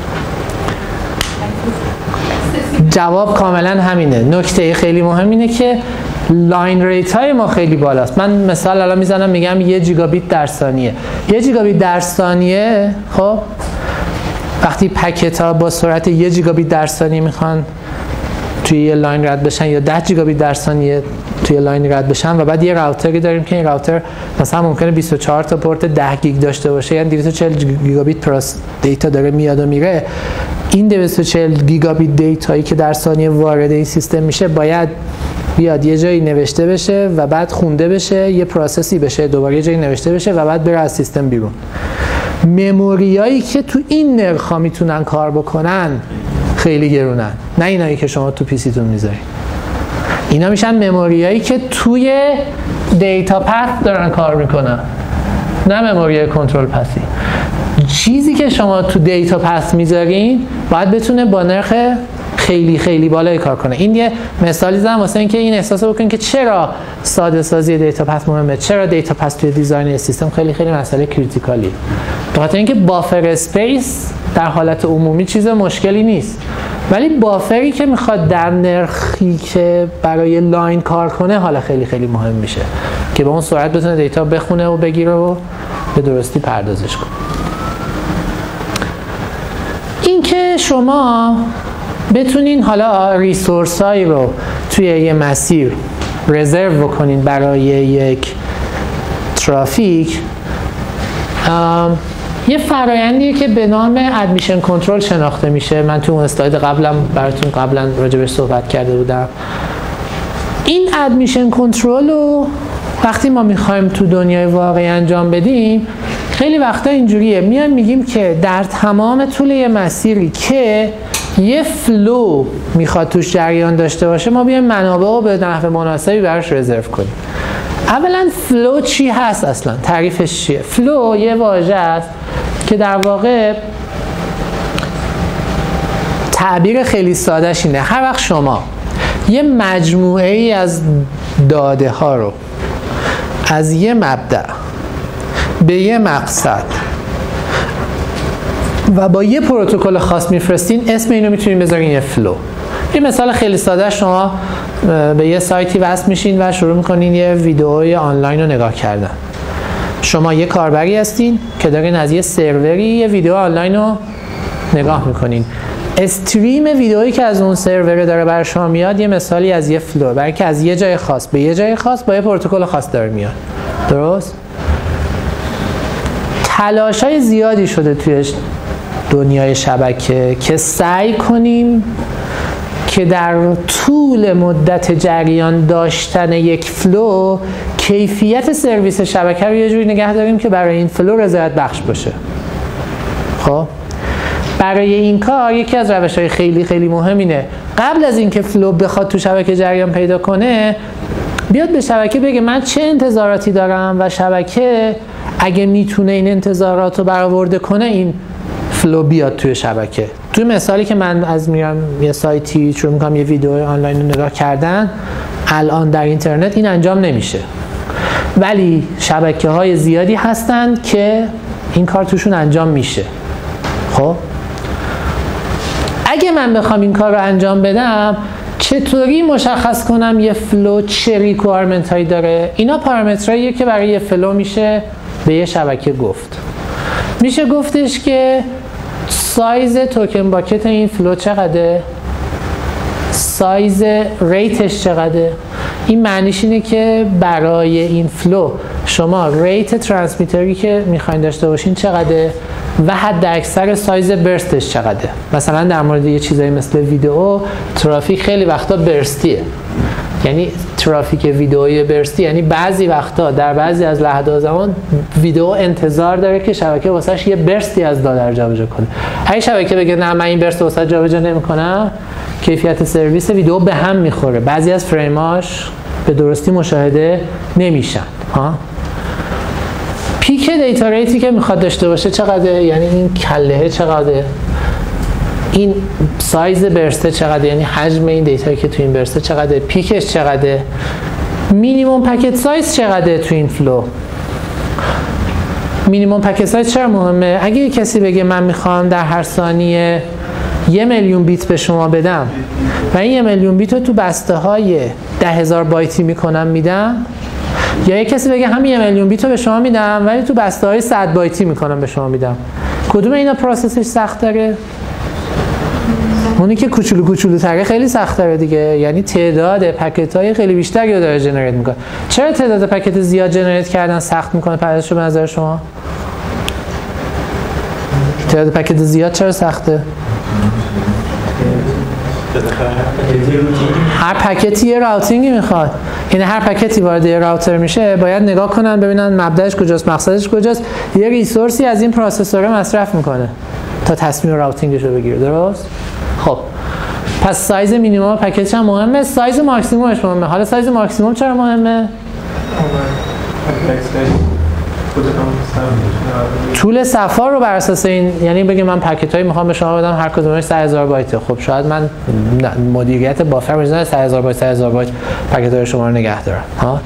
جواب کاملا همینه. نکته خیلی مهم اینه که لاین ریت های ما خیلی بالاست. من مثال الان میزنم میگم 1 جیگابیت در ثانیه. 1 جیگابیت در ثانیه خب وقتی پکت ها با سرعت 1 جیگابیت در ثانیه میخوان توی یه لاین رد بشن یا 10 جیگابیت در ثانیه توی لاین رد بشن و بعد یه راوتری داریم که این راوتر مثلا ممکنه 24 تا پورت 10 گیگ داشته باشه، یعنی 240 گیگابیت پراس دیتا داره میاد و میره. این 240 گیگابیت دیتایی که در ثانیه وارد این سیستم میشه باید بیاد یه جایی نوشته بشه و بعد خونده بشه، یه پروسسی بشه، دوباره یه جایی نوشته بشه و بعد بره از سیستم بیرون. مموریایی که تو این نرخ‌ها میتونن کار بکنن خیلی گرونن، نه اینایی که شما تو پیسیتون میذارین. اینا میشن مموریایی که توی دیتا پث دارن کار میکنن، نه مموری کنترل پسی. چیزی که شما تو دیتا پث میذارین باید بتونه با نرخ خیلی خیلی بالای کار کنه. این یه مثالی زدم واسه اینکه این احساس بکنین که چرا ساده سازی دیتا پث مهمه، چرا دیتا پث توی دیزاین سیستم خیلی خیلی مسئله کریتیکالیه. به خاطر اینکه بافر اسپیس در حالت عمومی چیز مشکلی نیست، ولی بافری که میخواد در نرخی که برای لاین کار کنه حالا خیلی خیلی مهم میشه که به اون سرعت بتونه دیتا بخونه و بگیره و به درستی پردازش کنه. این که شما بتونین حالا ریسورس هایی رو توی یه مسیر رزرو بکنین برای یک ترافیک، یه فرایندیه که به نام ادمیشن کنترل شناخته میشه. من تو اون اسلاید براتون قبلا راجبش صحبت کرده بودم. این ادمیشن کنترل رو وقتی ما میخوایم تو دنیای واقعی انجام بدیم خیلی وقتا اینجوریه، میایم میگیم که در تمام طول یه مسیری که یه فلو میخواد توش جریان داشته باشه ما بیایم منابع رو به نحو مناسبی براش رزرو کنیم. اولا فلو چی هست اصلا؟ تعریفش چیه؟ فلو یه واژه است که در واقع تعبیر خیلی سادهش اینه هر وقت شما یه مجموعه ای از داده ها رو از یه مبدأ به یه مقصد و با یه پروتکل خاص میفرستین، اسم اینو میتونین بذارین یه فلو. یه مثال خیلی ساده، شما به یه سایتی وصل میشین و شروع میکنین یه ویدئوی آنلاین رو نگاه کردن. شما یه کاربری هستین که دارین از یه سروری یه ویدیو آنلاین رو نگاه میکنین. استریم ویدئویی که از اون سرور داره برای شما میاد یه مثالی از یه فلو، برای که از یه جای خاص به یه جای خاص با یه پروتکل خاص داره میاد. درست؟ تلاشای زیادی شده توی دنیای شبکه که سعی کنیم که در طول مدت جریان داشتن یک فلو کیفیت سرویس شبکه رو یه جوری نگه داریم که برای این فلو رضایت بخش باشه. خب برای این کار یکی از روش‌های خیلی خیلی مهم اینه قبل از اینکه فلو بخواد تو شبکه جریان پیدا کنه بیاد به شبکه بگه من چه انتظاراتی دارم و شبکه اگه میتونه این انتظارات رو برآورده کنه این فلو بیاد توی شبکه. توی مثالی که من از میرم یه سایتی شروع میکنم یه ویدیو آنلاین رو نگاه کردن، الان در اینترنت این انجام نمیشه، ولی شبکه‌های زیادی هستن که این کار توشون انجام میشه. خب اگه من بخوام این کار رو انجام بدم چطوری مشخص کنم یه فلو چه ریکوایرمنت هایی داره؟ اینا پارامترهاییه که برای یه فلو میشه به یه شبکه گفت. میشه گفتش که سایز توکن باکت این فلو چقدره؟ سایز ریتش چقدره؟ این معنیش اینه که برای این فلو شما ریت ترانسمیتری که میخواین داشته باشین چقدره و حد اکثر سایز برستش چقدره. مثلا در مورد یه چیزایی مثل ویدیو، ترافیک خیلی وقتا برستیه، یعنی ترافیک ویدئویی برستی، یعنی بعضی وقتا در بعضی از لحظات زمان ویدیو انتظار داره که شبکه واسش یه برستی از دلار جابجا کنه. اگه شبکه بگه نه من این برست واسه جابجا نمی‌کنم، کیفیت سرویس ویدیو به هم میخوره، بعضی از فریماش به درستی مشاهده نمیشن. پیک دیتا ریتی که میخواد داشته باشه چقدره؟ یعنی این کله چقدره؟ این سایز برسته چقدره؟ یعنی حجم این دیتایی که تو این برسته چقدره؟ پیکش چقدره؟ مینیمم پکت سایز چقدره تو این فلو؟ مینیمم پکت سایز چرا مهمه؟ اگه کسی بگه من میخوام در هر ثانیه 1,000,000 بیت به شما بدم و این 1,000,000 بیت رو تو بسته های 10,000 بایتی میدم، یا یک کسی بگه همین 1,000,000 بیت رو به شما میدم ولی تو بسته های 100 بایتی به شما میدم، کدوم اینا پروسسش سخت داره؟ اونی که کوچولو تره خیلی سخت داره دیگه، یعنی تعداد پکت های خیلی بیشتری رو داره جنریت میکنه. چرا تعداد پکت زیاد جنریت کردن سخت میکنه پردازش به نظر شما؟ تعداد پکت زیاد چرا سخته؟ هر پکتی یه راوتینگی میخواد، یعنی هر پکتی وارد یه راوتر میشه باید نگاه کنن ببینن مبدأش کجاست مقصدش کجاست، یه ریسورسی از این پروسسور مصرف میکنه تا تصمیم راوتینگش رو بگیره. درست؟ خب پس سایز مینیمم پکیج هم مهمه، سایز ماکسیممش مهمه. حالا سایز ماکسیمم چرا مهمه؟ طول صفحه رو بر اساس این، یعنی بگم من پکیجایی میخوام به شما بدم هر کدومش 100,000 بایته، خب شاید من مدیریت بافر میذارم 100,000 بایت پکیجای شما رو نگه دارم.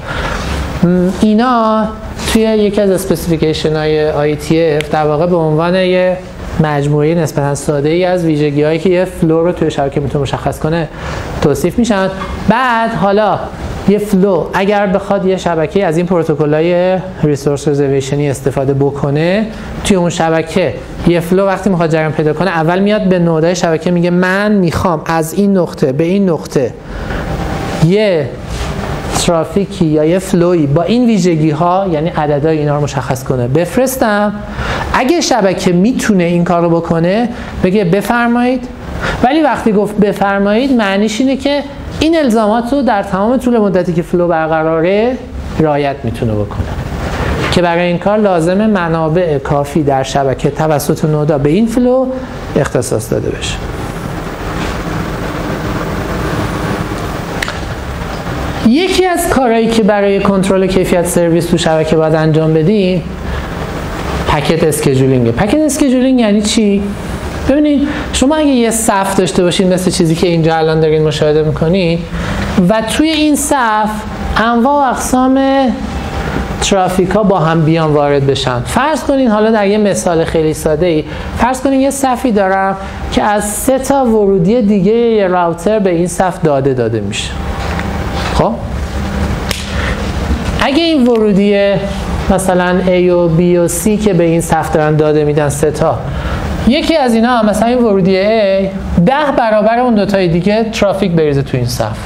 اینا توی یکی از اسپسیفیکیشن های IETF در واقع به عنوان یه مجموعه نسبتا ساده ای از ویژگی‌هایی که یه فلو رو توی شبکه میتونه مشخص کنه توصیف میشن. بعد حالا یه فلو اگر بخواد یه شبکه از این پروتکل‌های ریسورس رزرویشنی استفاده بکنه توی اون شبکه، یه فلو وقتی میخواد جریان پیدا کنه اول میاد به نودهای شبکه میگه من میخوام از این نقطه به این نقطه یه ترافیکی یا یه فلوی با این ویژگی ها، یعنی عددهای اینا رو مشخص کنه بفرستم. اگه شبکه میتونه این کار رو بکنه بگه بفرمایید، ولی وقتی گفت بفرمایید معنیش اینه که این الزامات رو در تمام طول مدتی که فلو برقراره رعایت میتونه بکنه، که برای این کار لازمه منابع کافی در شبکه توسط نودا به این فلو اختصاص داده بشه. یکی از کارهایی که برای کنترل کیفیت سرویس تو شبکه باید انجام بدیم پکت اسکیجولینگ. پکت اسکیجولینگ یعنی چی؟ ببینید شما اگه یه صف داشته باشین مثل چیزی که اینجا الان دارین مشاهده میکنین و توی این صف انواع و اقسام ترافیک ها با هم بیان وارد بشن، فرض کنین حالا در یه مثال خیلی ساده ای فرض کنین یه صفی دارم که از 3 تا ورودی دیگه یه راوتر به این صف داده میشه. خب اگه این ورودی مثلا A و B و C که به این صف دارن داده میدن 3 تا، یکی از اینا مثلا این ورودی A 10 برابر اون دوتای دیگه ترافیک بریزه تو این صف.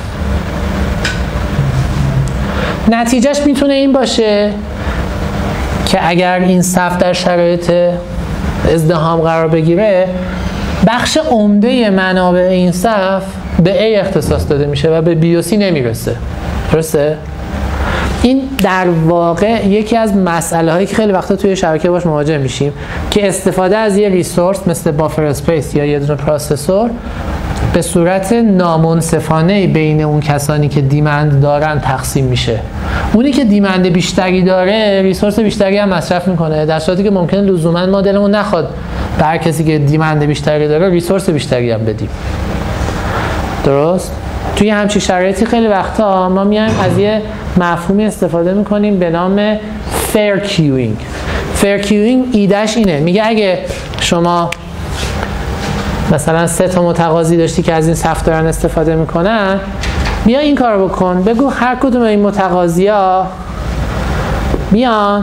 نتیجهش میتونه این باشه که اگر این صف در شرایط ازدحام قرار بگیره، بخش عمده منابع این صف به A اختصاص داده میشه و به B و C نمیرسه. درسته؟ این در واقع یکی از مسئله هایی که خیلی وقتا توی شبکه باش مواجه میشیم که استفاده از یه ریسورس مثل بافر اسپیس یا یه دونه پروسسور به صورت نامنصفانه بین اون کسانی که دیمند دارن تقسیم میشه. اونی که دیمند بیشتری داره ریسورس بیشتری هم مصرف میکنه، در صورتی که ممکنه لزوما ما دلمون نخواد به هر کسی که دیمند بیشتری داره ریسورس بیشتری هم بدیم. درست؟ توی همچین شرایطی خیلی وقتا ما میایم از یه مفهومی استفاده میکنیم به نام fair queuing. fair queuing ایدهش اینه، میگه اگه شما مثلا 3 تا متقاضی داشتی که از این صف دارن استفاده میکنن، بیا این کارو بکن، بگو هر کدوم این متقاضیا بیان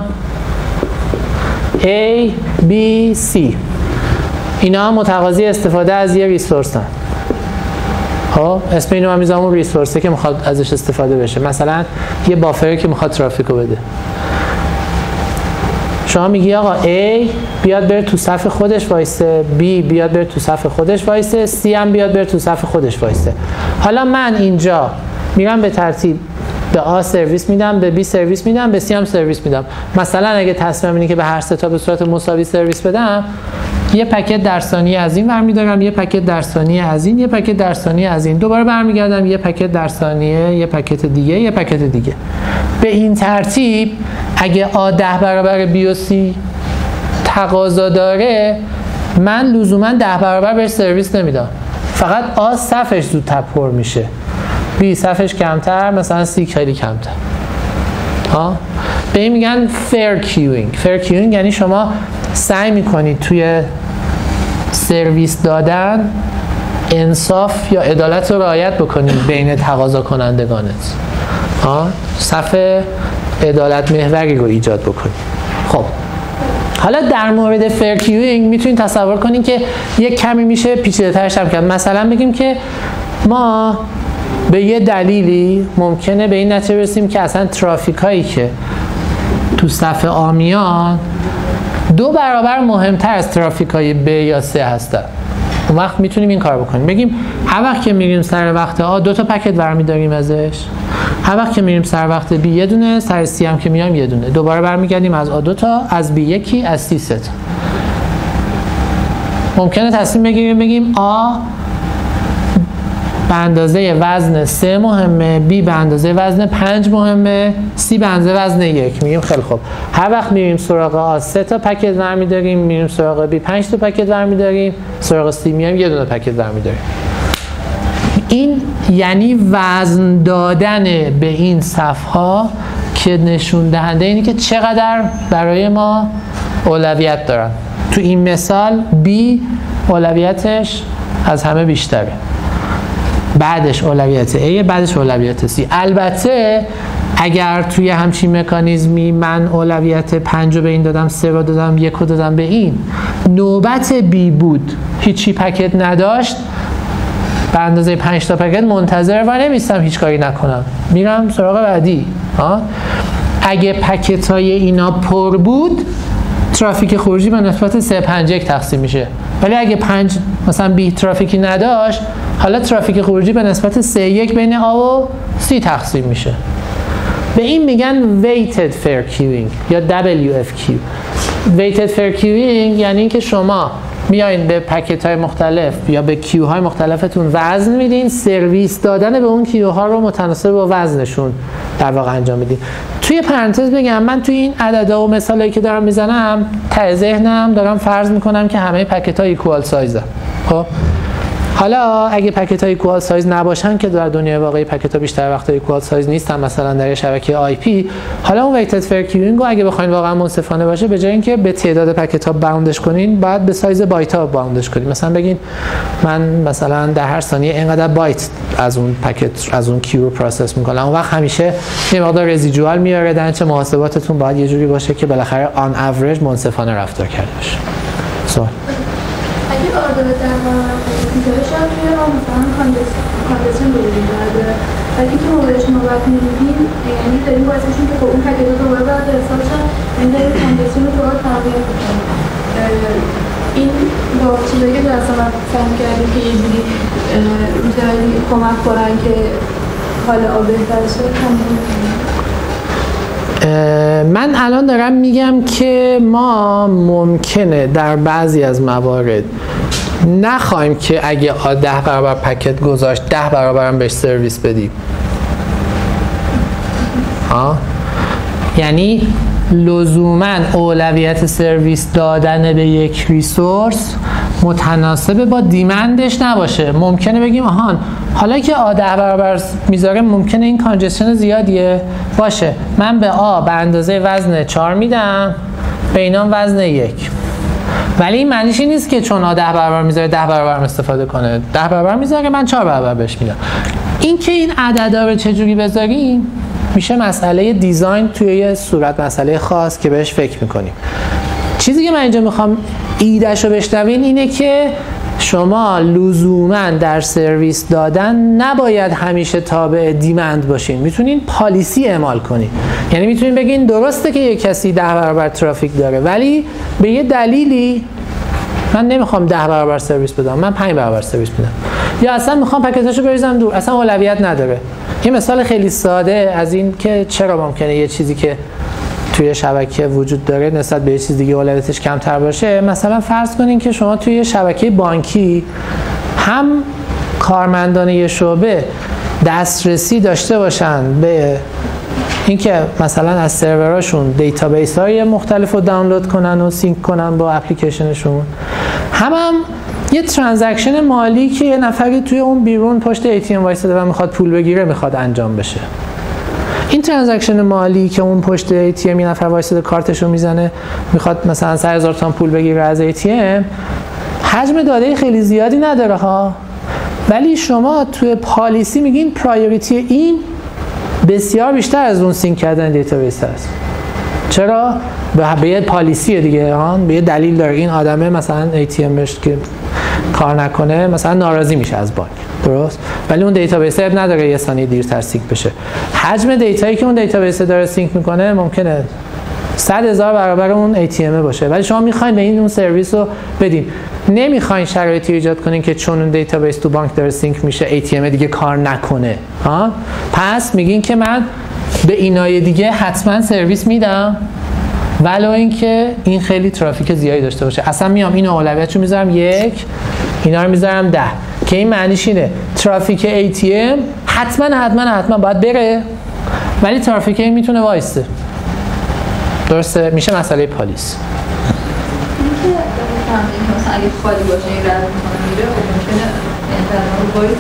A, B, C اینا متقاضی استفاده از یه ریسورسن. خب اسم اینو من میذارم اون ریسورسه که میخواد ازش استفاده بشه، مثلا یه بافری که میخواد ترافیکو بده. شما میگی آقا A بیاد بره تو صف خودش وایسه، B بیاد بره تو صف خودش وایسه، C هم بیاد بره تو صف خودش وایسه. حالا من اینجا میرم به ترتیب به A سرویس میدم، به B سرویس میدم، به C هم سرویس میدم. مثلا اگه تصمیم اینه که به هر 3 تا به صورت مساوی سرویس بدم، یه پکت در ثانیه از این برمی‌دارم، یه پکت در ثانیه از این، یه پکت در ثانیه از این، دوباره برمیگردم یه پکت در ثانیه، یه پکت دیگه، یه پکت دیگه. به این ترتیب اگه A 10 برابر B و C تقاضا داره، من لزوما 10 برابر بهش سرویس نمیدم، فقط A صفش زودتر پر میشه، B صفش کمتر، مثلا C خیلی کمتر. به این میگن fair queuing. fair queuing یعنی شما سعی میکنید توی سرویس دادن انصاف یا عدالت رو رعایت بکنید بین تقاضا کنندگانت. صف عدالت محوری رو ایجاد بکنید. خب حالا در مورد fair queuing میتونید تصور کنید که یک کمی میشه پیچیده‌ترش هم کرد. مثلا بگیم که ما به یه دلیلی ممکنه به این نتیجه برسیم که اصلا ترافیک هایی که تو صف آ میان 2 برابر مهمتر از ترافیک های B یا C هستن. اون وقت میتونیم این کار بکنیم، بگیم هر وقت که میریم سر وقت آ 2 تا پکت برمیداریم ازش، هر وقت که میریم سر وقت B یه دونه، سر C هم که میایم یه دونه، دوباره برمیگردیم از آ 2 تا، از B یکی، از C 3 تا. ممکنه تصمیم بگیریم بگیم آ به اندازه وزن 3 مهمه، B به اندازه وزن 5 مهمه، C به اندازه وزن 1. میگیم خیلی خوب، هر وقت میریم سراغ A 3 تا پکت برمی‌داریم، میریم سراغ B 5 تا پکت برمی‌داریم، سراغ C میایم یه دونه پکت برمی‌داریم. این یعنی وزن دادن به این صف‌ها که نشون دهنده اینه که چقدر برای ما اولویت دارن. تو این مثال B اولویتش از همه بیشتره، بعدش اولویت A، بعدش اولویت C. البته اگر توی همچین مکانیزمی من اولویت 5 رو به این دادم، 3 رو دادم، 1 رو دادم به این، نوبت B بود هیچی پکت نداشت، به اندازه 5 تا پکت منتظر و نمیستم هیچ کاری نکنم، میرم سراغ بعدی. اگه پکت های اینا پر بود، ترافیک خروجی به نسبت 3-5-1 تقسیم میشه، ولی اگه 5 مثلا B ترافیکی نداشت، حالا ترافیک خروجی به نسبت 3-1 بین A و C تقسیم میشه. به این میگن weighted fair queuing یا WFQ. weighted fair queuing یعنی اینکه شما میایین به پکت های مختلف یا به کیو های مختلفتون وزن میدین، سرویس دادن به اون کیو ها رو متناسب با وزنشون در واقع انجام میدین. توی پرانتز بگم من توی این عددا و مثالایی که دارم میزنم ته ذهنم دارم فرض میکنم که همه پکت ها ایکوال سایزن. خب حالا اگه پکت های ایکوال سایز نباشن که در دنیای واقعی پکت ها بیشتر وقتا ایکوال سایز نیستن، مثلا در شبکه آی پی، حالا اون ویتد فر کیوینگ رو اگه بخواید واقعا منصفانه باشه، به جای اینکه به تعداد پکت ها باوندش کنین، باید به سایز بایت ها باوندش کنین. مثلا بگین من مثلا در هر ثانیه اینقدر بایت از اون پکت، از اون کیو رو پروسس میکنم. اون وقت همیشه یه مقدار رزیدوال میاره، در نتیجه محاسباتتون باید یه جوری باشه که بالاخره آن اوریج منصفانه رفتار کرده باشه. اگه آردر در دیگرش هم توی مثلا کاندیشن بودیم داره ولی که موقعش نوبت میدیم، یعنی داریم باعثشون که اون پکیج رو دوباره باید حساب شد، این داریم کاندیشن رو دوباره تغییر میکنیم. این با چیزایی که درسته من فهم کردیم که یه جوری میتونی کمک کنن که حال آب بهتر شد. من الان دارم میگم که ما ممکنه در بعضی از موارد نخوایم که اگه 10 برابر پکت گذاشت 10 برابر هم بهش سرویس بدیم. یعنی لزوماً اولویت سرویس دادن به یک ریسورس متناسب با دیمندش نباشه. ممکنه بگیم آهان حالا که آ 10 برابر میذاره ممکنه این کانجستشن زیادیه باشه، من به آ به اندازه وزن 4 میدم، به اینام وزن 1. ولی این معنیش این نیست که چون آ 10 برابر میذاره 10 برابر استفاده کنه. 10 برابر میذاره من 4 برابر بهش میدم. این که این عددا رو چجوری بذاریم میشه مسئله دیزاین توی یه صورت مسئله خاص که بهش فکر میکنیم. چیزی که من اینجا میخوام ایده‌ش رو بشنوین اینه که شما لزوماً در سرویس دادن نباید همیشه تابع دیمند باشین. میتونین پالیسی اعمال کنین. یعنی میتونین بگین درسته که یک کسی 10 برابر ترافیک داره ولی به یه دلیلی من نمیخوام 10 برابر سرویس بدم، من 5 برابر سرویس میدم. یا اصلا میخوام پکیجاشو بریزم دور، اصلا اولویت نداره. یه مثال خیلی ساده از این که چرا ممکنه یه چیزی که توی شبکه وجود داره نسبت به یه چیز دیگه اولویتش کمتر باشه. مثلا فرض کنین که شما توی شبکه بانکی هم کارمندان یه شعبه دسترسی داشته باشن به اینکه مثلا از سروراشون دیتابیس های مختلف رو دانلود کنن و سینک کنن با اپلیکیشنشون، هم یه ترانزکشن مالی که یه نفری توی اون بیرون پشت ATM وایساده و میخواد پول بگیره میخواد انجام بشه. این ترانزکشن مالی که اون پشت ATM یه نفر وایساده کارتشو میزنه میخواد مثلا 100,000 تومان پول بگیره از ATM، حجم داده خیلی زیادی نداره ها، ولی شما توی پالیسی میگین پرایوریتی این بسیار بیشتر از اون سینک کردن دیتابیس هست. چرا؟ به یه پالیسیه دیگه ها، به یه دلیل داره. این آدمه مثلا ATMش که کار نکنه مثلا ناراضی میشه از بانک، درست؟ ولی اون دیتابیس نداره یه ثانیه دیرتر سینک بشه. حجم دیتایی که اون دیتابیس داره سینک میکنه ممکنه 100,000 برابر اون ATM باشه، ولی شما میخواین به این اون سرویس رو بدین. نمیخواین شرایطی ایجاد کنین که چون اون دیتابیس تو بانک داره سینک میشه ATM دیگه کار نکنه ها. پس میگین که من به اینای دیگه حتما سرویس میدم ولو اینکه این خیلی ترافیک زیادی داشته باشه. اصلا میام اینو اولویتشو میذارم 1، اینا رو میذارم 10، که این معنیش اینه ترافیک ATM حتما باید بره ولی ترافیک این میتونه وایسته. درسته؟ میشه مسئله پالیس. اینکه مثلا اگه خالی باشه این رد میکنه میره و ممکنه انترنال رو باید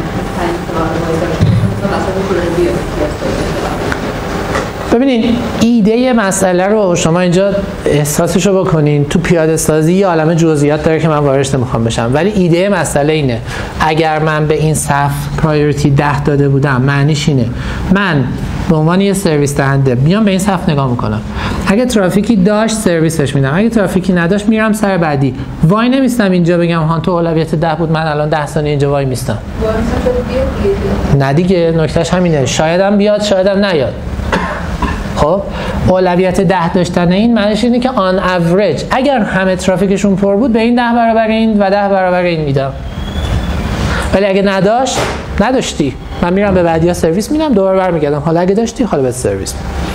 ببینید ایده مسئله رو شما اینجا احساسش رو بکنین. تو پیاده سازی یه عالمه جزئیات داره که من واردش نمیخوام بشم، ولی ایده مسئله اینه اگر من به این صف پرایوریتی 10 داده بودم معنیش اینه من به عنوان یه سرویس دهنده بیام به این صف نگاه میکنم، اگه ترافیکی داشت سرویسش میدم، اگه ترافیکی نداشت میرم سر بعدی. وای نمیستم اینجا بگم هان تو اولویت 10 بود من الان 10 ثانیه اینجا وای میستم. نه دیگه، نکتهش همینه، شایدم بیاد شایدم نیاد. خب اولویت 10 داشتن این معنیش اینه که آن اوریج اگر همه ترافیکشون پر بود به این 10 برابر این و 10 برابر این میدم، ولی اگه نداشتی من میرم به بعدیا سرویس میدم، دوباره برمیگردم حالا اگه داشتی حالا به سرویس.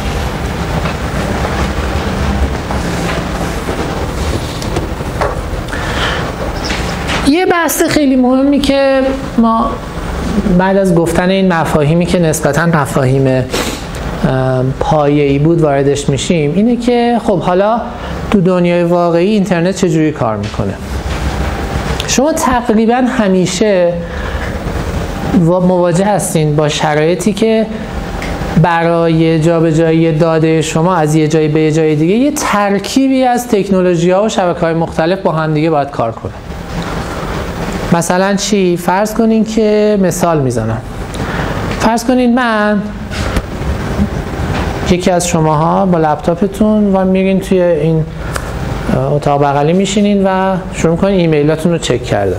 یه بحث خیلی مهمی که ما بعد از گفتن این مفاهیمی که نسبتاً مفاهیم پایه‌ای بود واردش میشیم اینه که خب حالا تو دنیای واقعی اینترنت چجوری کار میکنه. شما تقریبا همیشه مواجه هستین با شرایطی که برای جابجایی داده شما از یه جایی به یه جای دیگه یه ترکیبی از تکنولوژی‌ها و شبکه‌های مختلف با هم دیگه باید کار کنه. مثلا چی؟ فرض کنین که مثال میزنم. فرض کنین من یکی از شماها با لپتاپتون و میرین توی این اتاق بغلی میشینین و شروع میکنین ایمیلاتون رو چک کردن.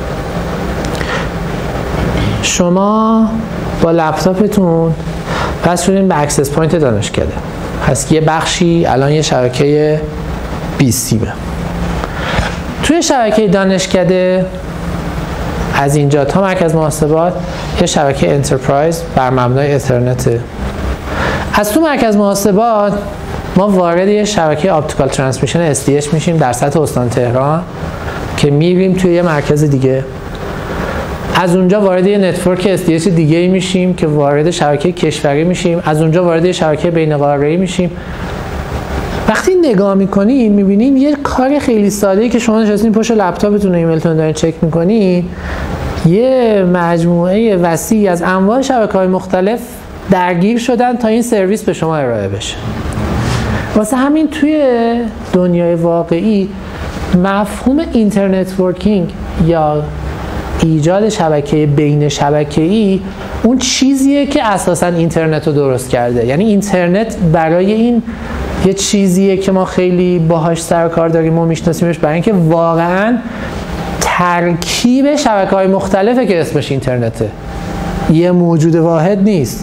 شما با لپتاپتون پس شدین به اکسس پوینت دانشکده. پس یه بخشی الان یه شبکه 20 سیمه. توی شبکه دانشکده از اینجا تا مرکز محاسبات یه شبکه انترپرایز بر مبنای اترنته. از تو مرکز محاسبات ما وارد یه شبکه اپتیکال ترانسمیشن SDH میشیم در سطح استان تهران که میریم توی یه مرکز دیگه. از اونجا وارد یه نتورک SDH دیگه میشیم که وارد شبکه کشوری میشیم. از اونجا وارد یه شبکه بین قاره‌ای میشیم. وقتی نگاه میکنین میبینین یه کار خیلی ساده‌ای که شما نشستین پشت لپتاپتون و ایمیلتون دارین چک میکنین، یه مجموعه وسیعی از انواع شبکه‌های مختلف درگیر شدن تا این سرویس به شما ارائه بشه. واسه همین توی دنیای واقعی مفهوم اینترنت ورکینگ یا ایجاد شبکه بین شبکه‌ای اون چیزیه که اساساً اینترنت رو درست کرده. یعنی اینترنت برای این یه چیزیه که ما خیلی باهاش سر و کار داریم و میشناسیمش، برای اینکه واقعاً ترکیب شبکه‌های مختلفه که اسمش اینترنته، یه موجود واحد نیست.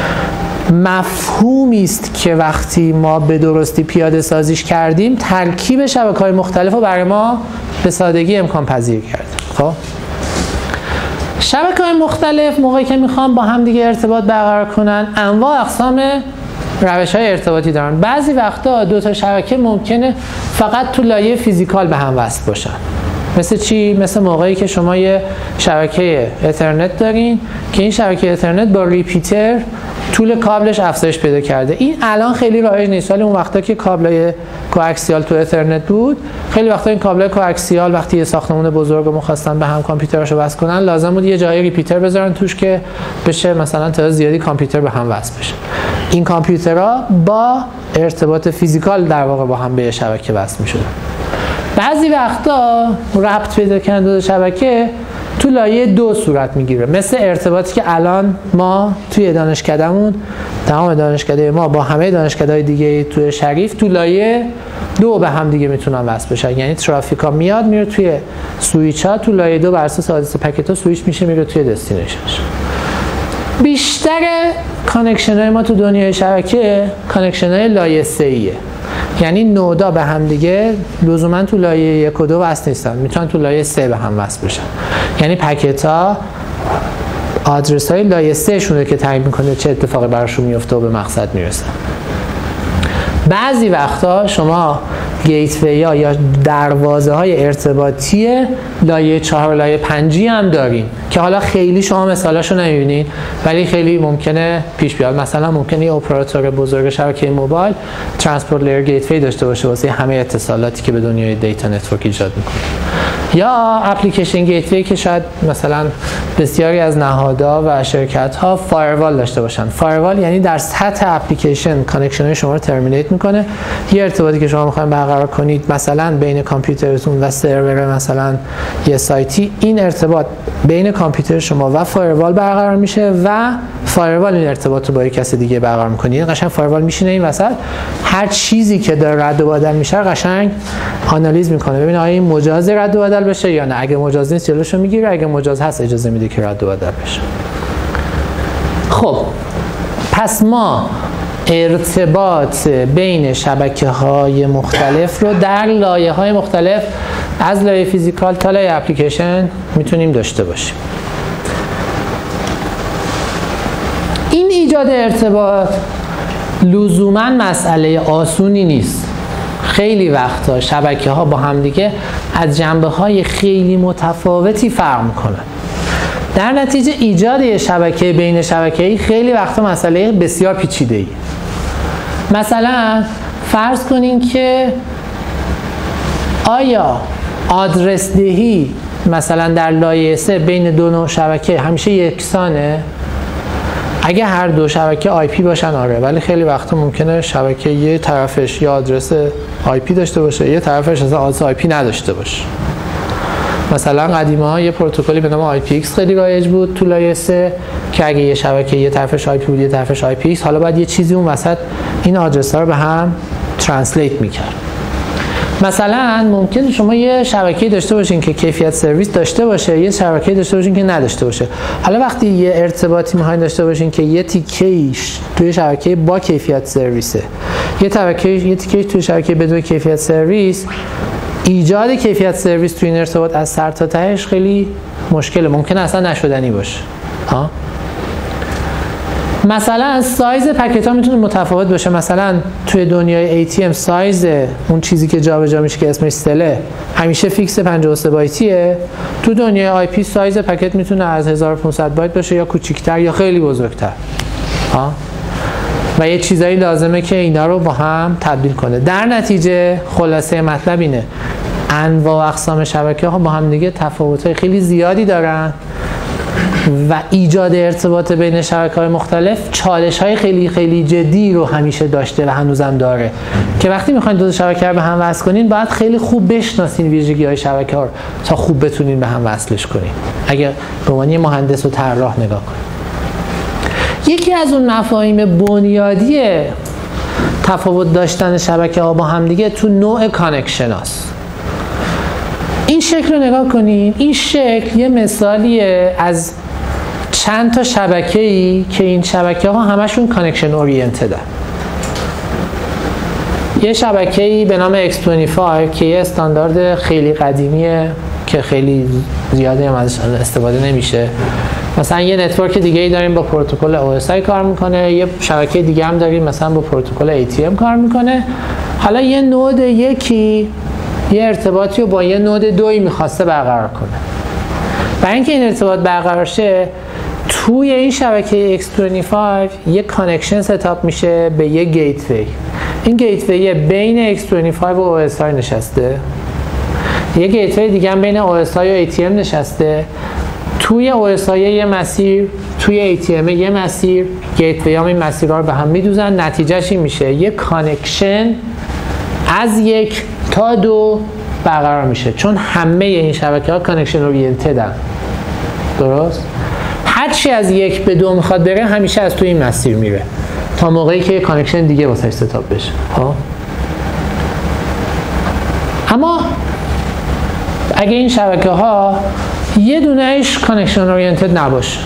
مفهومی است که وقتی ما به درستی پیاده سازیش کردیم ترکیب شبکه‌های مختلف رو برای ما به سادگی امکان پذیر کرد. خب شبکه‌های مختلف موقعی که میخوام با هم دیگه ارتباط برقرار کنن انواع اقسام روش‌های ارتباطی دارن. بعضی وقتا دو تا شبکه ممکنه فقط تو لایه فیزیکال به هم وصل باشن. مثل چی؟ مثل موقعی که شما یه شبکه اترنت دارین که این شبکه اترنت با ریپیتر طول کابلش افزایش پیدا کرده. این الان خیلی رایج نیست، ولی اون وقتا که کابلای کوآکسیال تو اترنت بود، خیلی وقتا این کابلای کوآکسیال وقتی یه ساختمون بزرگ رو می‌خواستن به هم کامپیوتراشو وصل کنن، لازم بود یه جای ریپیتر بذارن توش که بشه مثلا تعداد زیادی کامپیوتر به هم وصل بشه. این کامپیوترها با ارتباط فیزیکال در واقع با هم به شبکه وصل می‌شدن. بعضی وقتا ربط پیدا کردن دو شبکه تو لایه 2 صورت میگیره، مثل ارتباطی که الان ما توی دانشکدهمون، تمام دانشکده ما با همه دانشکده‌های دیگه توی شریف تو لایه 2 به هم دیگه میتونن وصل بشن. یعنی ترافیکا میاد میره توی سوئیچ ها، تو لایه 2 بر اساس آدرس پکت ها سوئیچ میشه میره توی دستینیشنش. بیشتر کانکشن های ما تو دنیای شبکه کانکشن های لایه 3 ایه. یعنی نودا به هم دیگه لزوما تو لایه 1 و 2 وصل نیستن، میتونن تو لایه 3 به هم وصل بشن. یعنی پکت ها آدرس های لایه 3 شونه که تعیین میکنه چه اتفاقی براشون میفته و به مقصد میرسن. بعضی وقتا شما گیتوی ها یا دروازه های ارتباطی لایه 4 و لایه 5 هم دارین که حالا خیلی شما مثالاشو نمیبینین ولی خیلی ممکنه پیش بیاد. مثلا ممکنه یه اپراتور بزرگ شبکه موبایل ترانسپورت لیر گیتوی داشته باشه واسه همه اتصالاتی که به دنیای دیتا نتورک ایجاد میکنه، یا اپلیکیشن گیتوی که شاید مثلا بسیاری از نهادها و شرکت ها فایروال داشته باشن. فایروال یعنی در سطح اپلیکیشن کانکشن های شما رو ترمینیت میکنه. یه ارتباطی که شما میخواین برقرار کنید مثلا بین کامپیوترتون و سرور مثلا یه سایتی، این ارتباط بین کامپیوتر شما و فایروال برقرار میشه و فایروال این ارتباط رو با یک کس دیگه برقرار میکنه. یعنی قشنگ فایروال میشینه این وسط، هر چیزی که داره رد و بدل میشه قشنگ آنالیز میکنه ببینه آیا این مجاز رد و بدل بشه یا نه. اگه مجاز نیست جلوشو میگیره، اگه مجاز هست اجازه میده که رد و بدل بشه. خب پس ما ارتباط بین شبکه‌های مختلف رو در لایه‌های مختلف از لایه فیزیکال تا لایه اپلیکیشن میتونیم داشته باشیم. این ایجاد ارتباط لزوماً مسئله آسونی نیست. خیلی وقتا شبکه‌ها با هم دیگه از جنبه‌های خیلی متفاوتی فرق می‌کنن. در نتیجه ایجاد یه شبکه بین شبکه‌ای خیلی وقتا مسئله بسیار پیچیده‌ایه. مثلا فرض کنین که آیا آدرس دهی مثلا در لایه 3 بین دو نوع شبکه همیشه یکسانه؟ اگه هر دو شبکه آی پی باشن آره، ولی خیلی وقتا ممکنه شبکه یه طرفش یا آدرس آی پی داشته باشه، یه طرفش اصلا آدرس آی پی نداشته باشه. مثلا قدیما یه پروتکلی به نام آی پی ایکس خیلی رایج بود تو لایه 3 که اگه یه شبکه یه طرفش آی پی بود یه طرفش آی پی ایکس، حالا باید یه چیزی اون وسط این آدرس‌ها رو به هم ترنسلیت می‌کرد. مثلا ممکنه شما یه شبکه‌ای داشته باشین که کیفیت سرویس داشته باشه، یه شبکه‌ای داشته باشین که نداشته باشه. حالا وقتی یه ارتباطی می‌خواید داشته باشین که یه تیکه‌ایش توی شبکه با کیفیت سرویسه، یه تیکه‌ایش توی شبکه بدون کیفیت سرویس، ایجاد کیفیت سرویس توی این ارتباط از سر تا تهش خیلی مشکله، ممکنه اصلا نشدنی باشه. مثلا سایز پکت ها میتونه متفاوت باشه. مثلا توی دنیای ATM سایز اون چیزی که جابجا میشه که اسمش سله همیشه فیکس 53 بایتیه. تو دنیای آی پی سایز پکت میتونه از 1500 بایت باشه یا کوچیک‌تر یا خیلی بزرگتر. و یه چیزایی لازمه که اینا رو با هم تبدیل کنه. در نتیجه خلاصه مطلب اینه انواع و اقسام شبکه ها با هم دیگه تفاوت‌های خیلی زیادی دارن و ایجاد ارتباط بین شبکه‌های مختلف چالش‌های خیلی خیلی جدی رو همیشه داشته و هنوزم داره که وقتی می‌خواید دو شبکه رو به هم وصل کنین باید خیلی خوب بشناسین ویژگی‌های شبکه‌ها رو تا خوب بتونین به هم وصلش کنین. اگه به عنوان مهندس و طراح نگاه کنین، یکی از اون مفاهیم بنیادی تفاوت داشتن شبکه‌ها با هم دیگه تو نوع کانکشن هاست. این شکل رو نگاه کنین. این شکل یه مثالیه از چند تا شبکه‌ای که این شبکه‌ها همشون کانکشن اورینتدن. یه شبکه‌ای به نام X25 که یه استاندارد خیلی قدیمیه که خیلی زیادی هم ازش استفاده نمیشه. مثلا یه نتورک دیگه ای داریم با پروتکل OSI کار میکنه، یه شبکه دیگه هم داریم مثلا با پروتکل ATM کار میکنه. حالا یه نود یکی یه ارتباطی رو با یه نود دوی میخواسته برقرار کنه. برای اینکه این ارتباط برقرار شه توی این شبکه X25 یه کانکشن ستاپ میشه به یه گیتوی. این گیتوی بین X25 و OSI نشسته، یه گیتوی دیگه هم بین OSI و ATM نشسته. توی OSI یه مسیر، توی ATM یه مسیر، گیتوی هم این مسیرها رو به هم میدوزن. نتیجهش این میشه یه کانکشن از 1 تا 2 برقرار میشه، چون همه این شبکه ها کانکشن اورینتدن. درست؟ هر چی از 1 به 2 میخواد بره همیشه از توی این مسیر میره تا موقعی که کانکشن دیگه واسش ستاپ بشه. اما اگه این شبکه ها یه دونهش کانکشن اورینتد نباشه،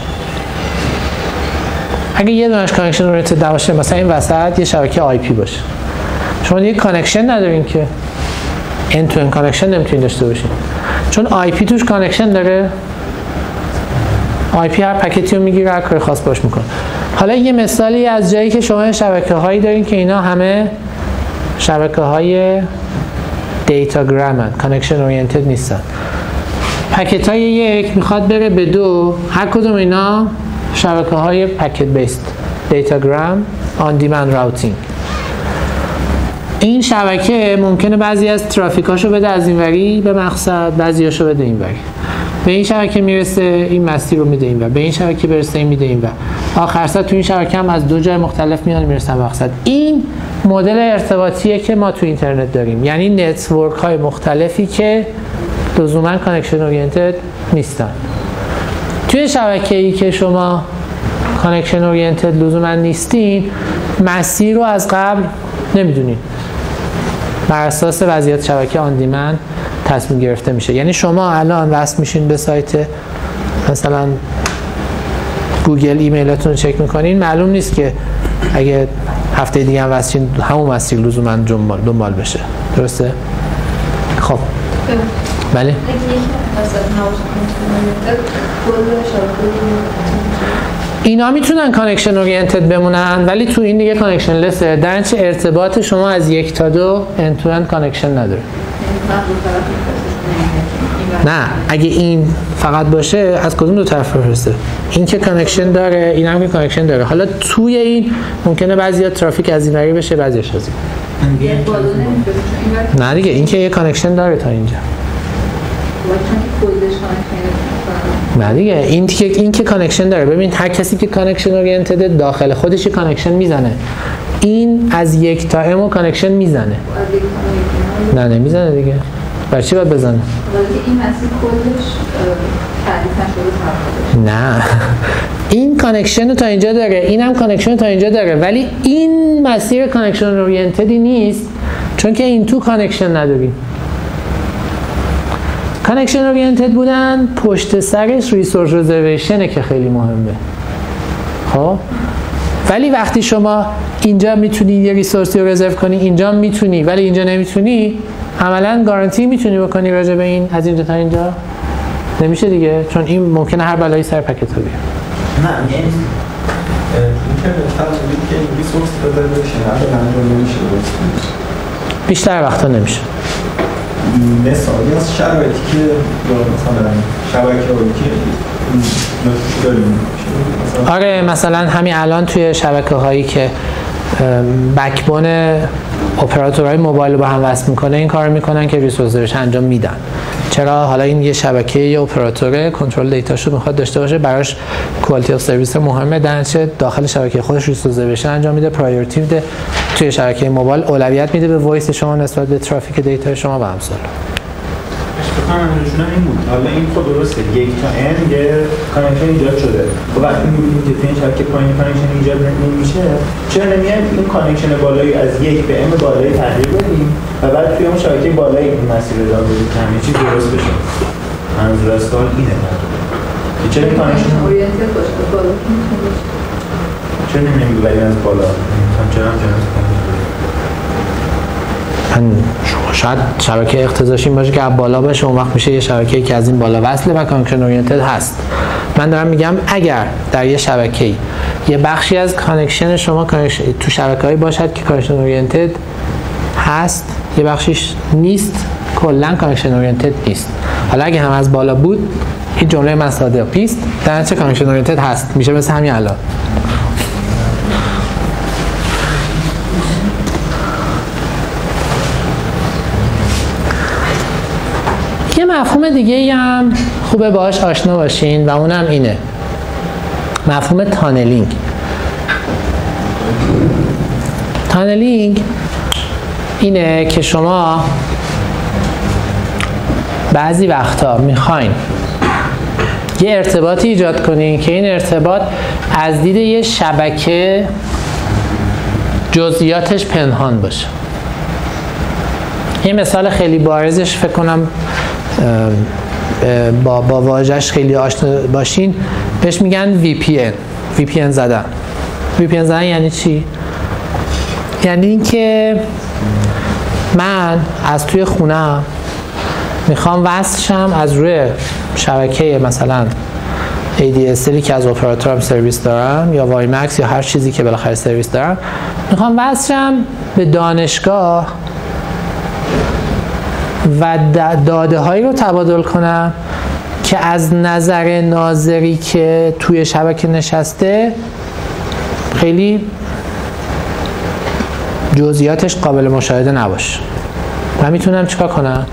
اگه یه دونهش کانکشن اورینتد نباشه، مثلا این وسط یه شبکه آی پی باشه، شما دیگه کانکشن ندارین که end to end کانکشن نمیتونین داشته باشین، چون آی پی توش کانکشن داره. آی پی هر پکتی رو میگیره، هر کاری خاص باش میکنه. حالا یه مثالی از جایی که شما شبکه هایی دارین که اینا همه شبکه های دیتاگرامن، کانکشن اورینتد نیستن. پکت های 1 میخواد بره به 2، هر کدوم اینا شبکه های پکت بیست، دیتاگرام، آن دیمند راوتینگ. این شبکه ممکنه بعضی از ترافیکاشو بده از اینوری به مقصد، بعضیاشو بده اینوری. به این شبکه میرسه این مسیر رو میده اینور، به این شبکه برسه این میده اینور. آخر سر تو این شبکه هم از 2 جای مختلف میان میرسن به مقصد. این مدل ارتباطیه که ما تو اینترنت داریم، یعنی نتورک های مختلفی که لزوما کانکشن اورینتد نیستن. توی شبکه‌ای که شما کانکشن اورینتد لزوما نیستین، مسیر رو از قبل نمیدونین، بر اساس وضعیت شبکه آن دیمند تصمیم گرفته میشه. یعنی شما الان وصل میشین به سایت مثلا گوگل، ایمیلتون رو چک میکنین، معلوم نیست که اگه هفته دیگه هم وصلین همون مسیر لزوما دنبال بشه. درسته؟ خب بله. اینا میتونن کانکشن اورینتد بمونن ولی تو این دیگه کانکشن لسه، در چه ارتباط شما از 1 تا 2 end to end کانکشن نداره. نه، اگه این فقط باشه از کدوم دو طرف بفرسته؟ این که کانکشن داره، این هم که کانکشن داره. حالا توی این ممکنه بعضیا ترافیک از این وری بشه، بعضیش از این. نه دیگه این که یه کانکشن داره تا اینجا. خودش کانکشن. نه دیگه این که کانکشن داره. ببین هر کسی که کانکشن اورینتد داخل خودش کانکشن میزنه. این از 1 تا m کانکشن میزنه. نه نمیزنه دیگه. برای چی باید بزنه؟ ولی این مسیر خودش تعریف نشده. نه این کانکشن تا اینجا داره، اینم کانکشن تا اینجا داره، ولی این مسیر کانکشن اورینتدی نیست چون که این تو کانکشن نداریم. کانکشن اورینتد بودن پشت سرش ریسورس رزرویشنه که خیلی مهمه. خب ولی وقتی شما اینجا میتونی یه ریسورسی رو رزرو کنی، اینجا میتونی ولی اینجا نمیتونی، عملاً گارانتی میتونی بکنی راجع به این از اینجا تا اینجا؟ نمیشه دیگه، چون این ممکنه هر بلایی سر پکت رو بیاره. نه یعنی اینکه فرض که این ریسورس داده بشه نه نمیشه بیشتر وقتا نمیشه. مثالی از شرایطی که مثلا شبکه‌هایی که داریم. آره مثلا همین الان توی شبکه‌هایی که بکبون اپراتورهای موبایل رو با هم وصل میکنه این کار میکنن که ریسورسش انجام میدن. چرا؟ حالا این یه شبکه یه اپراتور کنترل دیتاشو میخواد داشته باشه، براش کوالیتی اف سرویس مهمه، درنچه داخل شبکه خودش ریسورس انجام میده، پرایورتی میده، توی شبکه موبایل اولویت میده به وایس شما نسبت به ترافیک دیتا شما و امثال. منظورشون این بود. حالا این خود درسته 1 تا n یه کانکشن ایجاد شده. خب وقتی می‌بینیم که تو این شبکه پایین کانکشن ایجاد نمیشه، چرا نمیایم این کانکشن بالایی از 1 به m بالایی تغییر بدیم و بعد توی اون شبکه بالایی این مسیر رو ادامه بدیم که همه چی درست بشه. منظور از سوال اینه. که چرا این کانکشن اورینتد باشه بالا میتونه. چرا نمی‌بریم از بالا؟ چرا شاید شبکه اختصاصی باشه که از بالا باشه، اون وقت میشه یه شبکه‌ای که از این بالا وصله و کانکشن اورینتد هست. من دارم میگم اگر در یه شبکه‌ای یه بخشی از کانکشن شما تو شبکه‌ای باشد که کانکشن اورینتد هست، یه بخشیش نیست، کلا کانکشن اورینتد نیست. حالا اگه هم از بالا بود این جمله من ساده پیست، در چه کانکشن اورینتد هست، میشه مثل همین الان. یه مفهوم دیگه هم خوبه باهاش آشنا باشین و اونم اینه، مفهوم تانلینگ. تانلینگ اینه که شما بعضی وقتا میخواین یه ارتباطی ایجاد کنین که این ارتباط از دید یه شبکه جزئیاتش پنهان باشه. یه مثال خیلی بارزش فکر کنم با واژه‌اش خیلی آشنا باشین، بهش میگن VPN زدن. VPN زدن یعنی چی؟ یعنی اینکه من از توی خونم میخوام وصل شم از روی شبکه مثلا ADSL که از اپراتورم سرویس دارم یا وایمکس یا هر چیزی که بالاخره سرویس دارم، میخوام وصل شم به دانشگاه و داده هایی رو تبادل کنم که از نظر ناظری که توی شبکه نشسته خیلی جزئیاتش قابل مشاهده نباشه. من میتونم چیکار کنم؟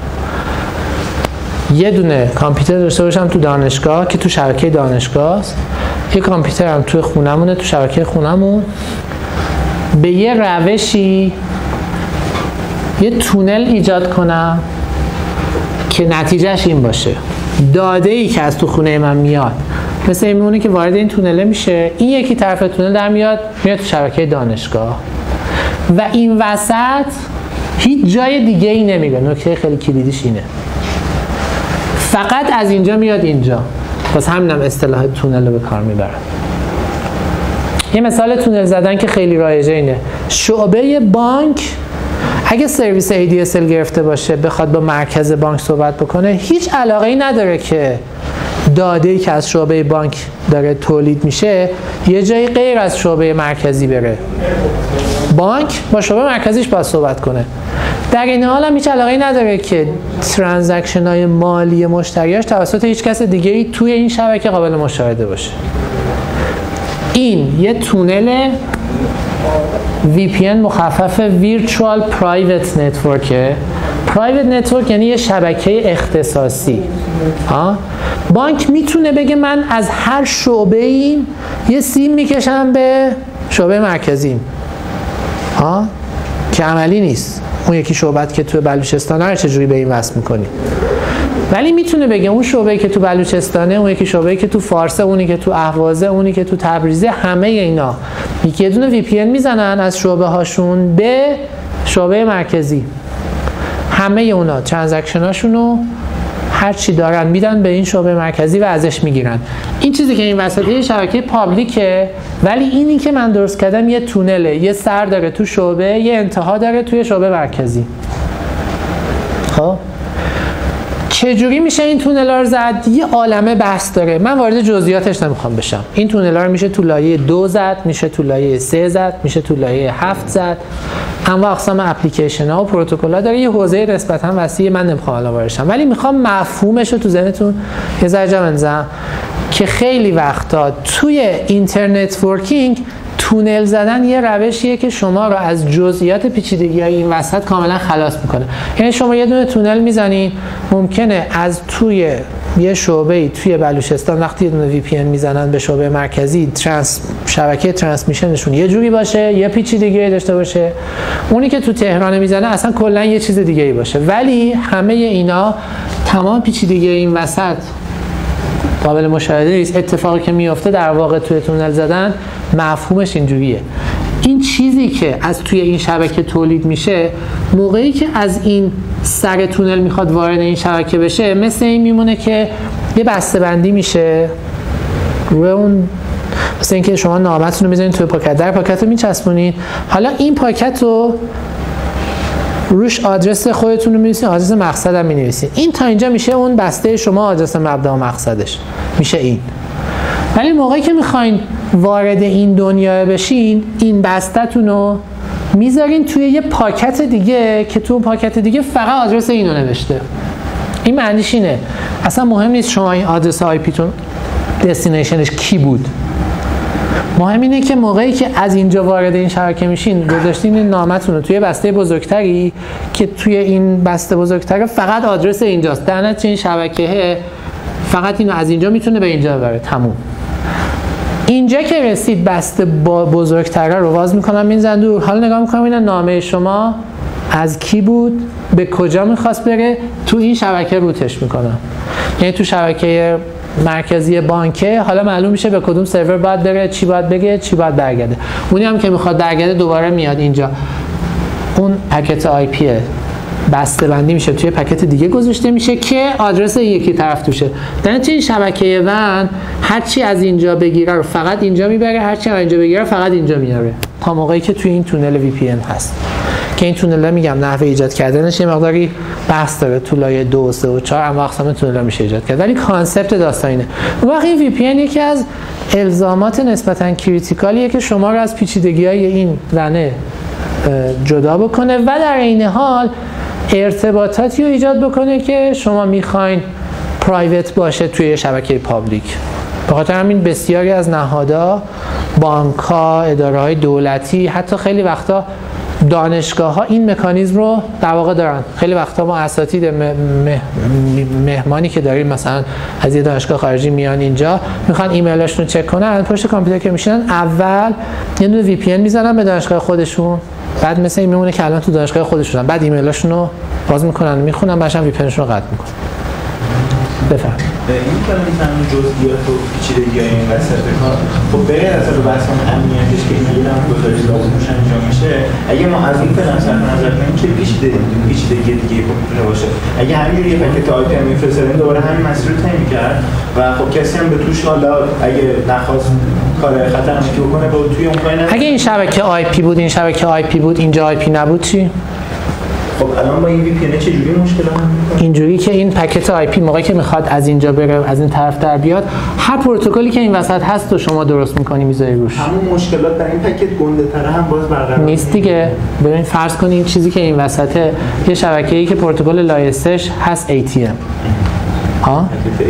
یه دونه کامپیوتر داشته باشم تو دانشگاه که تو شبکه دانشگاه است، یه کامپیوترم توی خونمونه تو شبکه خونمون، به یه روشی یه تونل ایجاد کنم که نتیجهش این باشه داده‌ای که از تو خونه من میاد مثل این میمونه که وارد این تونله میشه، این یکی طرف تونل در میاد تو شبکه دانشگاه و این وسط هیچ جای دیگه ای نمیره. نکته خیلی کلیدیش اینه، فقط از اینجا میاد اینجا. پس همینم اصطلاح تونل رو به کار میبرن. یه مثال تونل زدن که خیلی رایجه اینه، شعبه بانک اگه سرویس ADSL گرفته باشه بخواد با مرکز بانک صحبت بکنه، هیچ علاقه‌ای نداره که داده‌ای که از شعبه بانک داره تولید میشه یه جایی غیر از شعبه مرکزی بره. بانک با شعبه مرکزیش باید صحبت کنه. در این حال هم هیچ علاقه‌ای نداره که ترانزکشن‌های مالی مشتریاش توسط هیچ کس دیگه‌ای توی این شبکه قابل مشاهده باشه. این یه تونل VPN مخفف Virtual Private Network پرایوت نتورک یعنی یه شبکه اختصاصی. بانک میتونه بگه من از هر شعبه‌ای یه سیم میکشم به شعبه مرکزیم، که عملی نیست. اون یکی شعبت که تو بلوچستان هر چجوری به این وصل میکنی، ولی میتونه بگه اون شعبه‌ای که تو بلوچستانه، اون یکی شعبه‌ای که تو فارسه، اونی که تو اهوازه، اونی که تو تبریزه، همه اینا یه دونه وی پی ان میزنن از شعبه هاشون به شعبه مرکزی. همه اونا ترانزکشناشون رو هر چی دارن میدن به این شعبه مرکزی و ازش میگیرن. این چیزی که این وسط یه شبکه پابلیکه، ولی اینی که من درست کردم یه تونله، یه سر داره تو شعبه، یه انتها داره توی شعبه مرکزی. خب چجوری میشه این تونل ها رو زد؟ یه عالمه بحث داره، من وارد جزئیاتش نمیخوام بشم. این تونل ها رو میشه تو لایه 2 زد، میشه تو لایه 3 زد، میشه تو لایه 7 زد. انواع اقسام اپلیکیشن ها و پروتکل ها داره، یه حوزه نسبتا وسیع، من نمیخوام الان واردشم، ولی میخوام مفهومش رو تو ذهنتون یه ذره جا بندازم که خیلی وقتا توی اینترنت ورکینگ تونل زدن یه روشیه که شما رو از جزئیات پیچیدگی‌های این وسط کاملا خلاص میکنه. یعنی شما یه دونه تونل میزنین، ممکنه از توی یه شعبه‌ای توی بلوچستان وقتی یه دونه وی پی ان میزنن به شعبه مرکزی، شبکه ترانسمیشنشون یه جوری باشه، یه پیچیدگی داشته باشه، اونی که تو تهران میزنه اصلا کلا یه چیز دیگه‌ای باشه، ولی همه اینا تمام پیچیدگی این وسط قابل مشاهده نیست. اتفاقی که میفته در واقع توی تونل زدن مفهومش اینجوریه. این چیزی که از توی این شبکه تولید میشه، موقعی که از این سر تونل میخواد وارد این شبکه بشه، مثل این میمونه که یه بسته‌بندی میشه روی اون، مثل اینکه شما نامتون رو میذارین توی پاکت، در پاکت رو میچسبونین، حالا این پاکت رو روش آدرس خودتون رو می‌نویسین، آدرس مقصد هم می‌نویسین. این تا اینجا میشه اون بسته شما، آدرس مبدا و مقصدش میشه این. ولی موقعی که میخواین وارد این دنیا بشین، این بسته‌تون رو میذارین توی یه پاکت دیگه که تو پاکت دیگه فقط آدرس اینو نوشته. این معنیش اینه اصلا مهم نیست شما این آدرس آی پیتون دستینیشنش کی بود، مهم اینه که موقعی که از اینجا وارد این شبکه میشین، گذاشتین این نامتون رو توی بسته بزرگتری که توی این بسته بزرگتر فقط آدرس اینجاست، در نتیجه این شبکه فقط اینو از اینجا میتونه به اینجا ببره، تموم. اینجا که رسید بسته بزرگتره رو باز میکنم میزنم دور، حالا نگاه میکنم این نامه شما از کی بود، به کجا میخواست بره، تو این شبکه روتش میکنم. یعنی تو شبکه مرکزی بانکه حالا معلوم میشه به کدوم سرور باید بره، چی باید بگه، چی باید برگرده. اونی هم که میخواد برگرده دوباره میاد اینجا، اون پکت آی پی بسته بندی میشه توی پکت دیگه گذاشته میشه که آدرس یکی طرف توشه. در نتیجه این شبکه ون هر چی از اینجا بگیره رو فقط اینجا میبره، هر چی از اینجا بگیره فقط اینجا میاره، تا موقعی که توی این تونل وی پی ان هست. که این تونل میگم نحوه ایجاد کردنش یه مقداری بحث داره، تو لایه 2 و 3 و 4 اما اقسام تونل میشه ایجاد کرد، ولی کانسپت داستان اینه. اون وقت این وی پی ان یکی از الزامات نسبتاً کریتیکالیه که شما رو از پیچیدگی‌های این رنه جدا بکنه و در عین حال ارتباطاتی رو ایجاد بکنه که شما میخواین پرایوت باشه توی شبکه پابلیک. به خاطر همین بسیاری از نهادها، بانک‌ها، اداره‌های دولتی، حتی خیلی وقتا دانشگاه‌ها این مکانیزم رو در واقع دارن. خیلی وقتا ما اساتید مهمانی که داریم مثلا از یه دانشگاه خارجی میان اینجا، میخوان ایمیلاشون رو چک کنن، پشت کامپیوتر که میشینن اول یه دونه وی پی ان میزنن به دانشگاه خودشون، بعد مثلا این میمونه که الان تو دانشگاه خودشونن، بعد ایمیلاشون رو باز میکنن میخونن، بعدش وی پی انشون رو قطع میکنن. بفهم. این کلام میتونم جزئیات و پیچیدگی‌های این وسط کار. خب به غیر از بحث امنیتش که اینا هم گزارش لازمش انجام میشه، اگه ما از این فعلا صرف نظر کنیم که پیچیدگی دیگه میتونه باشه. اگه همین یه پکت آی پی میفرستن دوباره همین مسیر رو طی می‌کرد و خب کسی هم به توش حالا اگه نخواست کار خطرناکی بکنه با توی اون پایین، اگه این شبکه آی پی بود، این شبکه آی پی بود، اینجا آی پی نبود چی؟ خب الان با این وی پی ان چه جوری مشکل هم؟ اینجوری که این پکت آی پی موقعی که میخواد از اینجا بره، از این طرف در بیاد، هر پروتکلی که این وسط هست و شما درست میکنی میذاری روش. همون مشکلات در این پکت گنده‌تره هم باز برقرار نیست دیگه. ببین فرض کنید این چیزی که این وسطه یه شبکه‌ای که پروتکل لایه 3 هست ATM. ها؟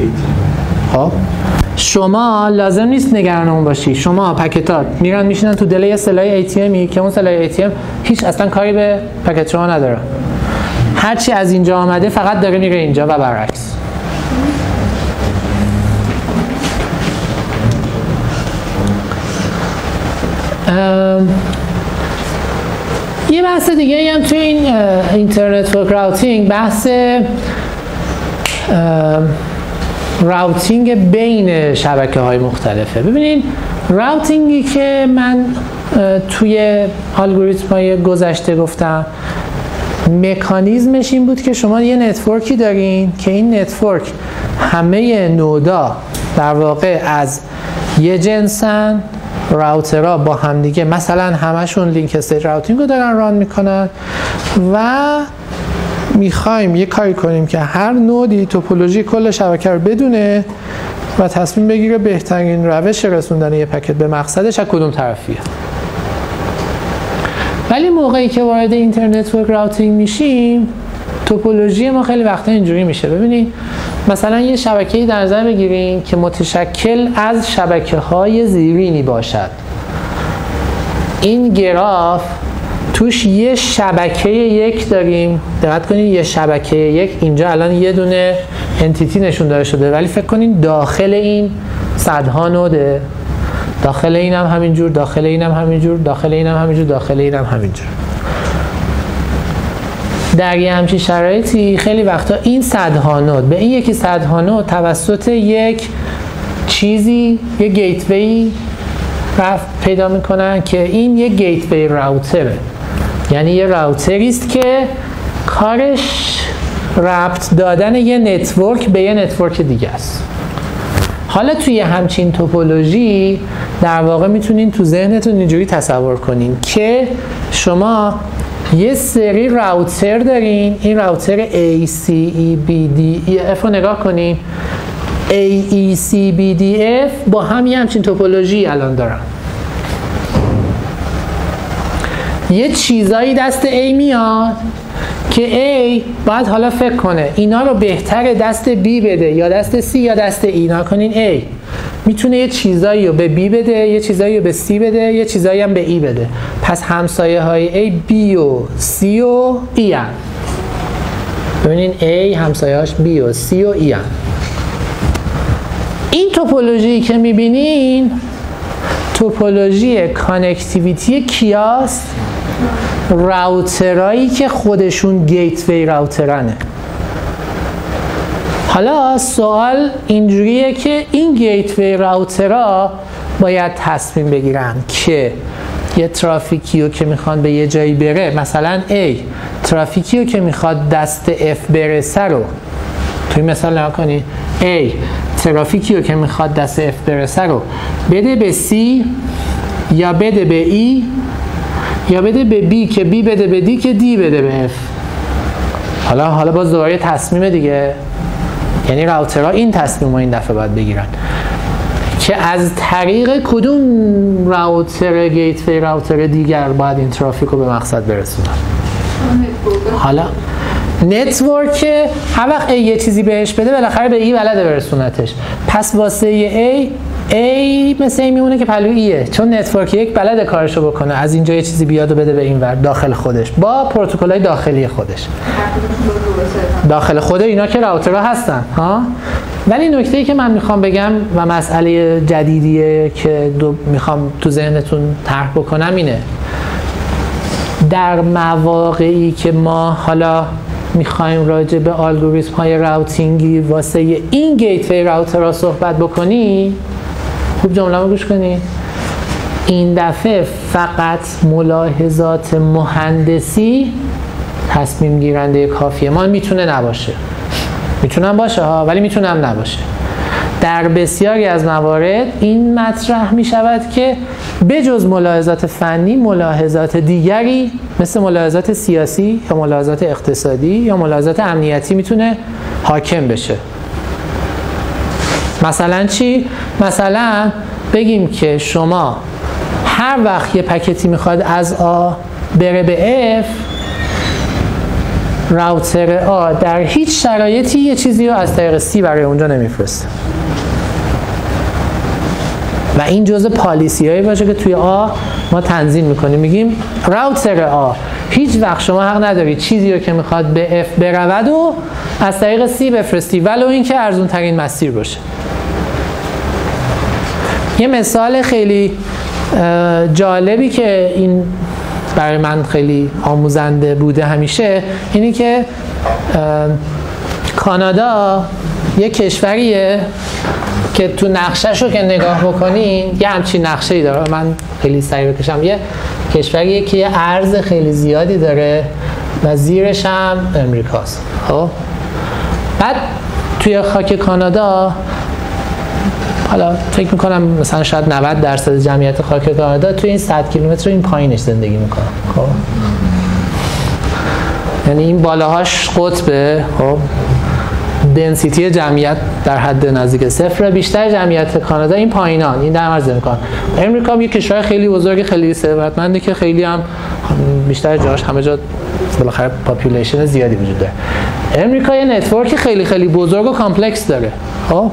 خب شما لازم نیست نگران اون باشی. شما پکتات میرن میشینن تو دل یه سلای ATMی که اون سلای ATM هیچ اصلا کاری به پکت شما نداره. هرچی از اینجا آمده فقط داره میره اینجا و برعکس. یه بحث دیگه هم توی این اینترنت ورک راوتینگ بحث راوتینگ بین شبکه‌های مختلفه. ببینید راوتینگی که من توی الگوریتم‌های گذشته گفتم مکانیزمش این بود که شما یه نتورکی دارین که این نتورک همه نودا در واقع از یه جنسن، راوترها با هم دیگه مثلا همشون لینک استیت راوتینگ رو دارن ران میکنن و میخوایم یه کاری کنیم که هر نودی توپولوژی کل شبکه رو بدونه و تصمیم بگیره بهترین روش رسوندن یه پکت به مقصدش از کدوم طرفیه. ولی موقعی که وارد اینترنت ورک راوتینگ میشیم توپولوژی ما خیلی وقتا اینجوری میشه. ببینید مثلا یه شبکه‌ای در نظر بگیریم که متشکل از شبکه‌های زیرینی باشد. این گراف توش یه شبکه یک داریم. دقت کنید یه شبکه یک اینجا الان یه دونه انتیتی نشون داده شده ولی فکر کنید داخل این صدها نوده، داخل این هم همینجور، داخل این هم همینجور، داخل این هم همینجور، داخل این هم همینجور. در یه همچین شرایطی خیلی وقتا این صدها نود به این یکی صدها نود توسط یک چیزی، یه گیتوی رفت پیدا میکنن که این یه گیتوی راوتره. یعنی یه راوتری است که کارش ربط دادن یه نتورک به یه نتورک دیگه است. حالا توی همچین توپولوژی در واقع میتونین تو ذهنتون اینجوری تصور کنین که شما یه سری راوتر دارین. این راوتر A, C, E, B, D, E, F رو نگاه کنین. A, E, C, B, D, F با هم یه همچین توپولوژی الان دارن. یه چیزایی دست A میاد که A باید حالا فکر کنه اینا رو بهتره دست B بده یا دست C یا دست E. نکنین A میتونه یه چیزایی رو به B بده، یه چیزایی رو به C بده، یه چیزایی هم به E بده. پس همسایه های A B و C و E هم. ببینین A همسایه هاش B و C و E هم. این توپولوژی که میبینین توپولوژی کانکتیویتی کیاست؟ راوترایی که خودشون گیتوی راوترانه. حالا سوال اینجوریه که این گیتوی راوترها باید تصمیم بگیرن که یه ترافیکی رو که میخوان به یه جایی بره، مثلا A ترافیکی رو که میخواد دست F برسه رو توی مثال نگاه کنید A ترافیکی رو که میخواد دست F برسه رو بده به C یا بده به E یا بده به B که B بده به D که D بده به F. حالا باز دوباره تصمیم دیگه. یعنی راوترها این تصمیم رو این دفعه باید بگیرن که از طریق کدوم راوتر گیتوی راوتر دیگر باید این ترافیک رو به مقصد برسونن. حالا نتورک هر وقت یه چیزی بهش بده بالاخره به ای بلده برسونتش. پس واسه ای مثل این میمونه که پلو ایه، چون نتورک یک بلده کارشو بکنه از اینجا یه چیزی بیاد و بده به این ور داخل خودش با پروتکل‌های داخلی خودش. داخل خود اینا که راوترها هستن ها. ولی نکته‌ای که من میخوام بگم و مسئله جدیدیه که میخوام تو ذهنتون طرح بکنم اینه، در مواقعی که ما حالا میخوایم راجع به الگوریتم های راوتینگی واسه این گیتوی راوترها صحبت بکنیم، خوب جمله رو گوش کنید. این دفعه فقط ملاحظات مهندسی تصمیم گیرنده کافیه. ما میتونه نباشه، میتونم باشه ها ولی میتونم نباشه. در بسیاری از موارد این مطرح می شود که بجز ملاحظات فنی ملاحظات دیگری مثل ملاحظات سیاسی یا ملاحظات اقتصادی یا ملاحظات امنیتی میتونه حاکم بشه. مثلا چی؟ مثلا بگیم که شما هر وقت یه پکتی میخواد از A بره به F، راوتر A در هیچ شرایطی یه چیزی رو از طریق C برای اونجا نمیفرسته. و این جزء پالیسی هایی باشه که توی A ما تنظیم میکنیم. میگیم راوتر A هیچ وقت شما حق ندارید چیزی رو که میخواد به F برود و از طریق C بفرستی ولو اینکه ارزون ترین مسیر باشه. یه مثال خیلی جالبی که این برای من خیلی آموزنده بوده همیشه اینی که کانادا یه کشوریه که تو نقشه‌شو که نگاه بکنین یه همچین نقشه‌ای داره. من خیلی سریع بکشم. یه کشوریه که یه ارز خیلی زیادی داره و زیرش هم امریکاست. خب بعد توی خاک کانادا حالا فکر میکنم مثلا شاید 90% جمعیت خاک کانادا توی این 100 کیلومتر این پایینش زندگی میکنه. خب یعنی این بالاهاش قطبه، خب دنسیتی جمعیت در حد نزدیک صفر، بیشتر جمعیت کانادا این پایینان، این در مرز میکنه. امریکا هم یه کشور خیلی بزرگ، خیلی ثروتمنده که خیلی هم بیشتر جاش همه جا بالاخره پاپولیشن زیادی وجود داره. امریکا یه نتورک خیلی خیلی بزرگ و کامپلکس داره. خب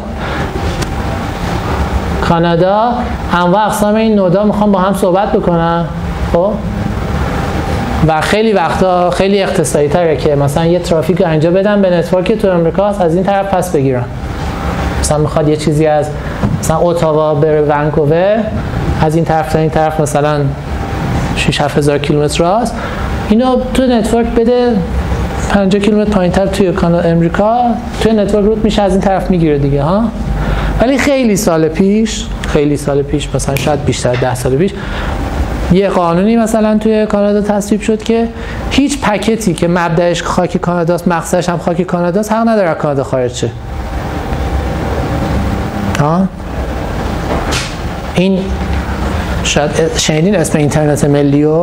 کانادا انواع اقسام این نودا میخوان با هم صحبت بکنن. خب و خیلی وقتا خیلی اقتصادی تره که مثلا یه ترافیک رو انجام بدن به نتورک تو امریکا، از این طرف پس بگیرن. مثلا میخواد یه چیزی از مثلا اتاوا بره ونکوور، از این طرف تا این طرف مثلا 6-7 هزار کیلومتر راست، اینو تو نتورک بده 50 کیلومتر پایین‌تر توی امریکا، توی نتورک روت میشه از این طرف میگیره دیگه ها. ولی خیلی سال پیش مثلا شاید بیشتر 10 سال پیش یه قانونی مثلا توی کانادا تصویب شد که هیچ پکتی که مبدأش خاک کاناداست مقصدش هم خاک کاناداست حق نداره از کانادا خارج شه. این شاید شنیدین اسم اینترنت ملیو؟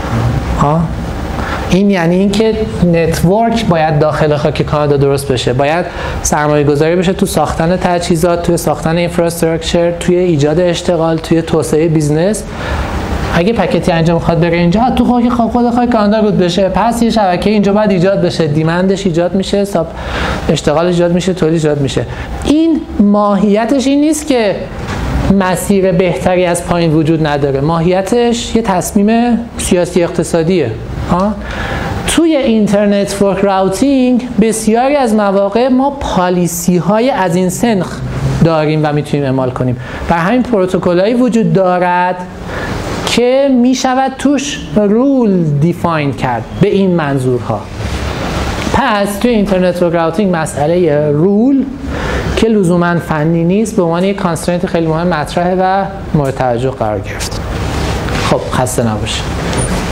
این یعنی اینکه نتورک باید داخل خاک کانادا درست بشه، باید سرمایه گذاری بشه تو ساختن تجهیزات، توی ساختن اینفراستراکچر، توی ایجاد اشتغال، توی توسعه بیزنس. اگه پکتی انجام میخواد بره اینجا تو خود خاک کانادا بود بشه، پس یه شبکه اینجا باید ایجاد بشه، دیمندش ایجاد میشه، اشتغال ایجاد میشه، تولید ایجاد میشه. این ماهیتش این نیست که مسیر بهتری از پایین وجود نداره، ماهیتش یه تصمیم سیاسی اقتصادیه. توی اینترنت ورک راوتینگ بسیاری از مواقع ما پالیسی های از این سنخ داریم و میتونیم اعمال کنیم. بر همین پروتکل‌هایی وجود دارد که میشود توش رول دیفاین کرد به این منظورها. پس توی اینترنت ورک راوتینگ مسئله رول که لزوما فنی نیست به عنوان یک کانسترینت خیلی مهم مطرحه و مورد توجه قرار گرفت. خب خسته نباشید.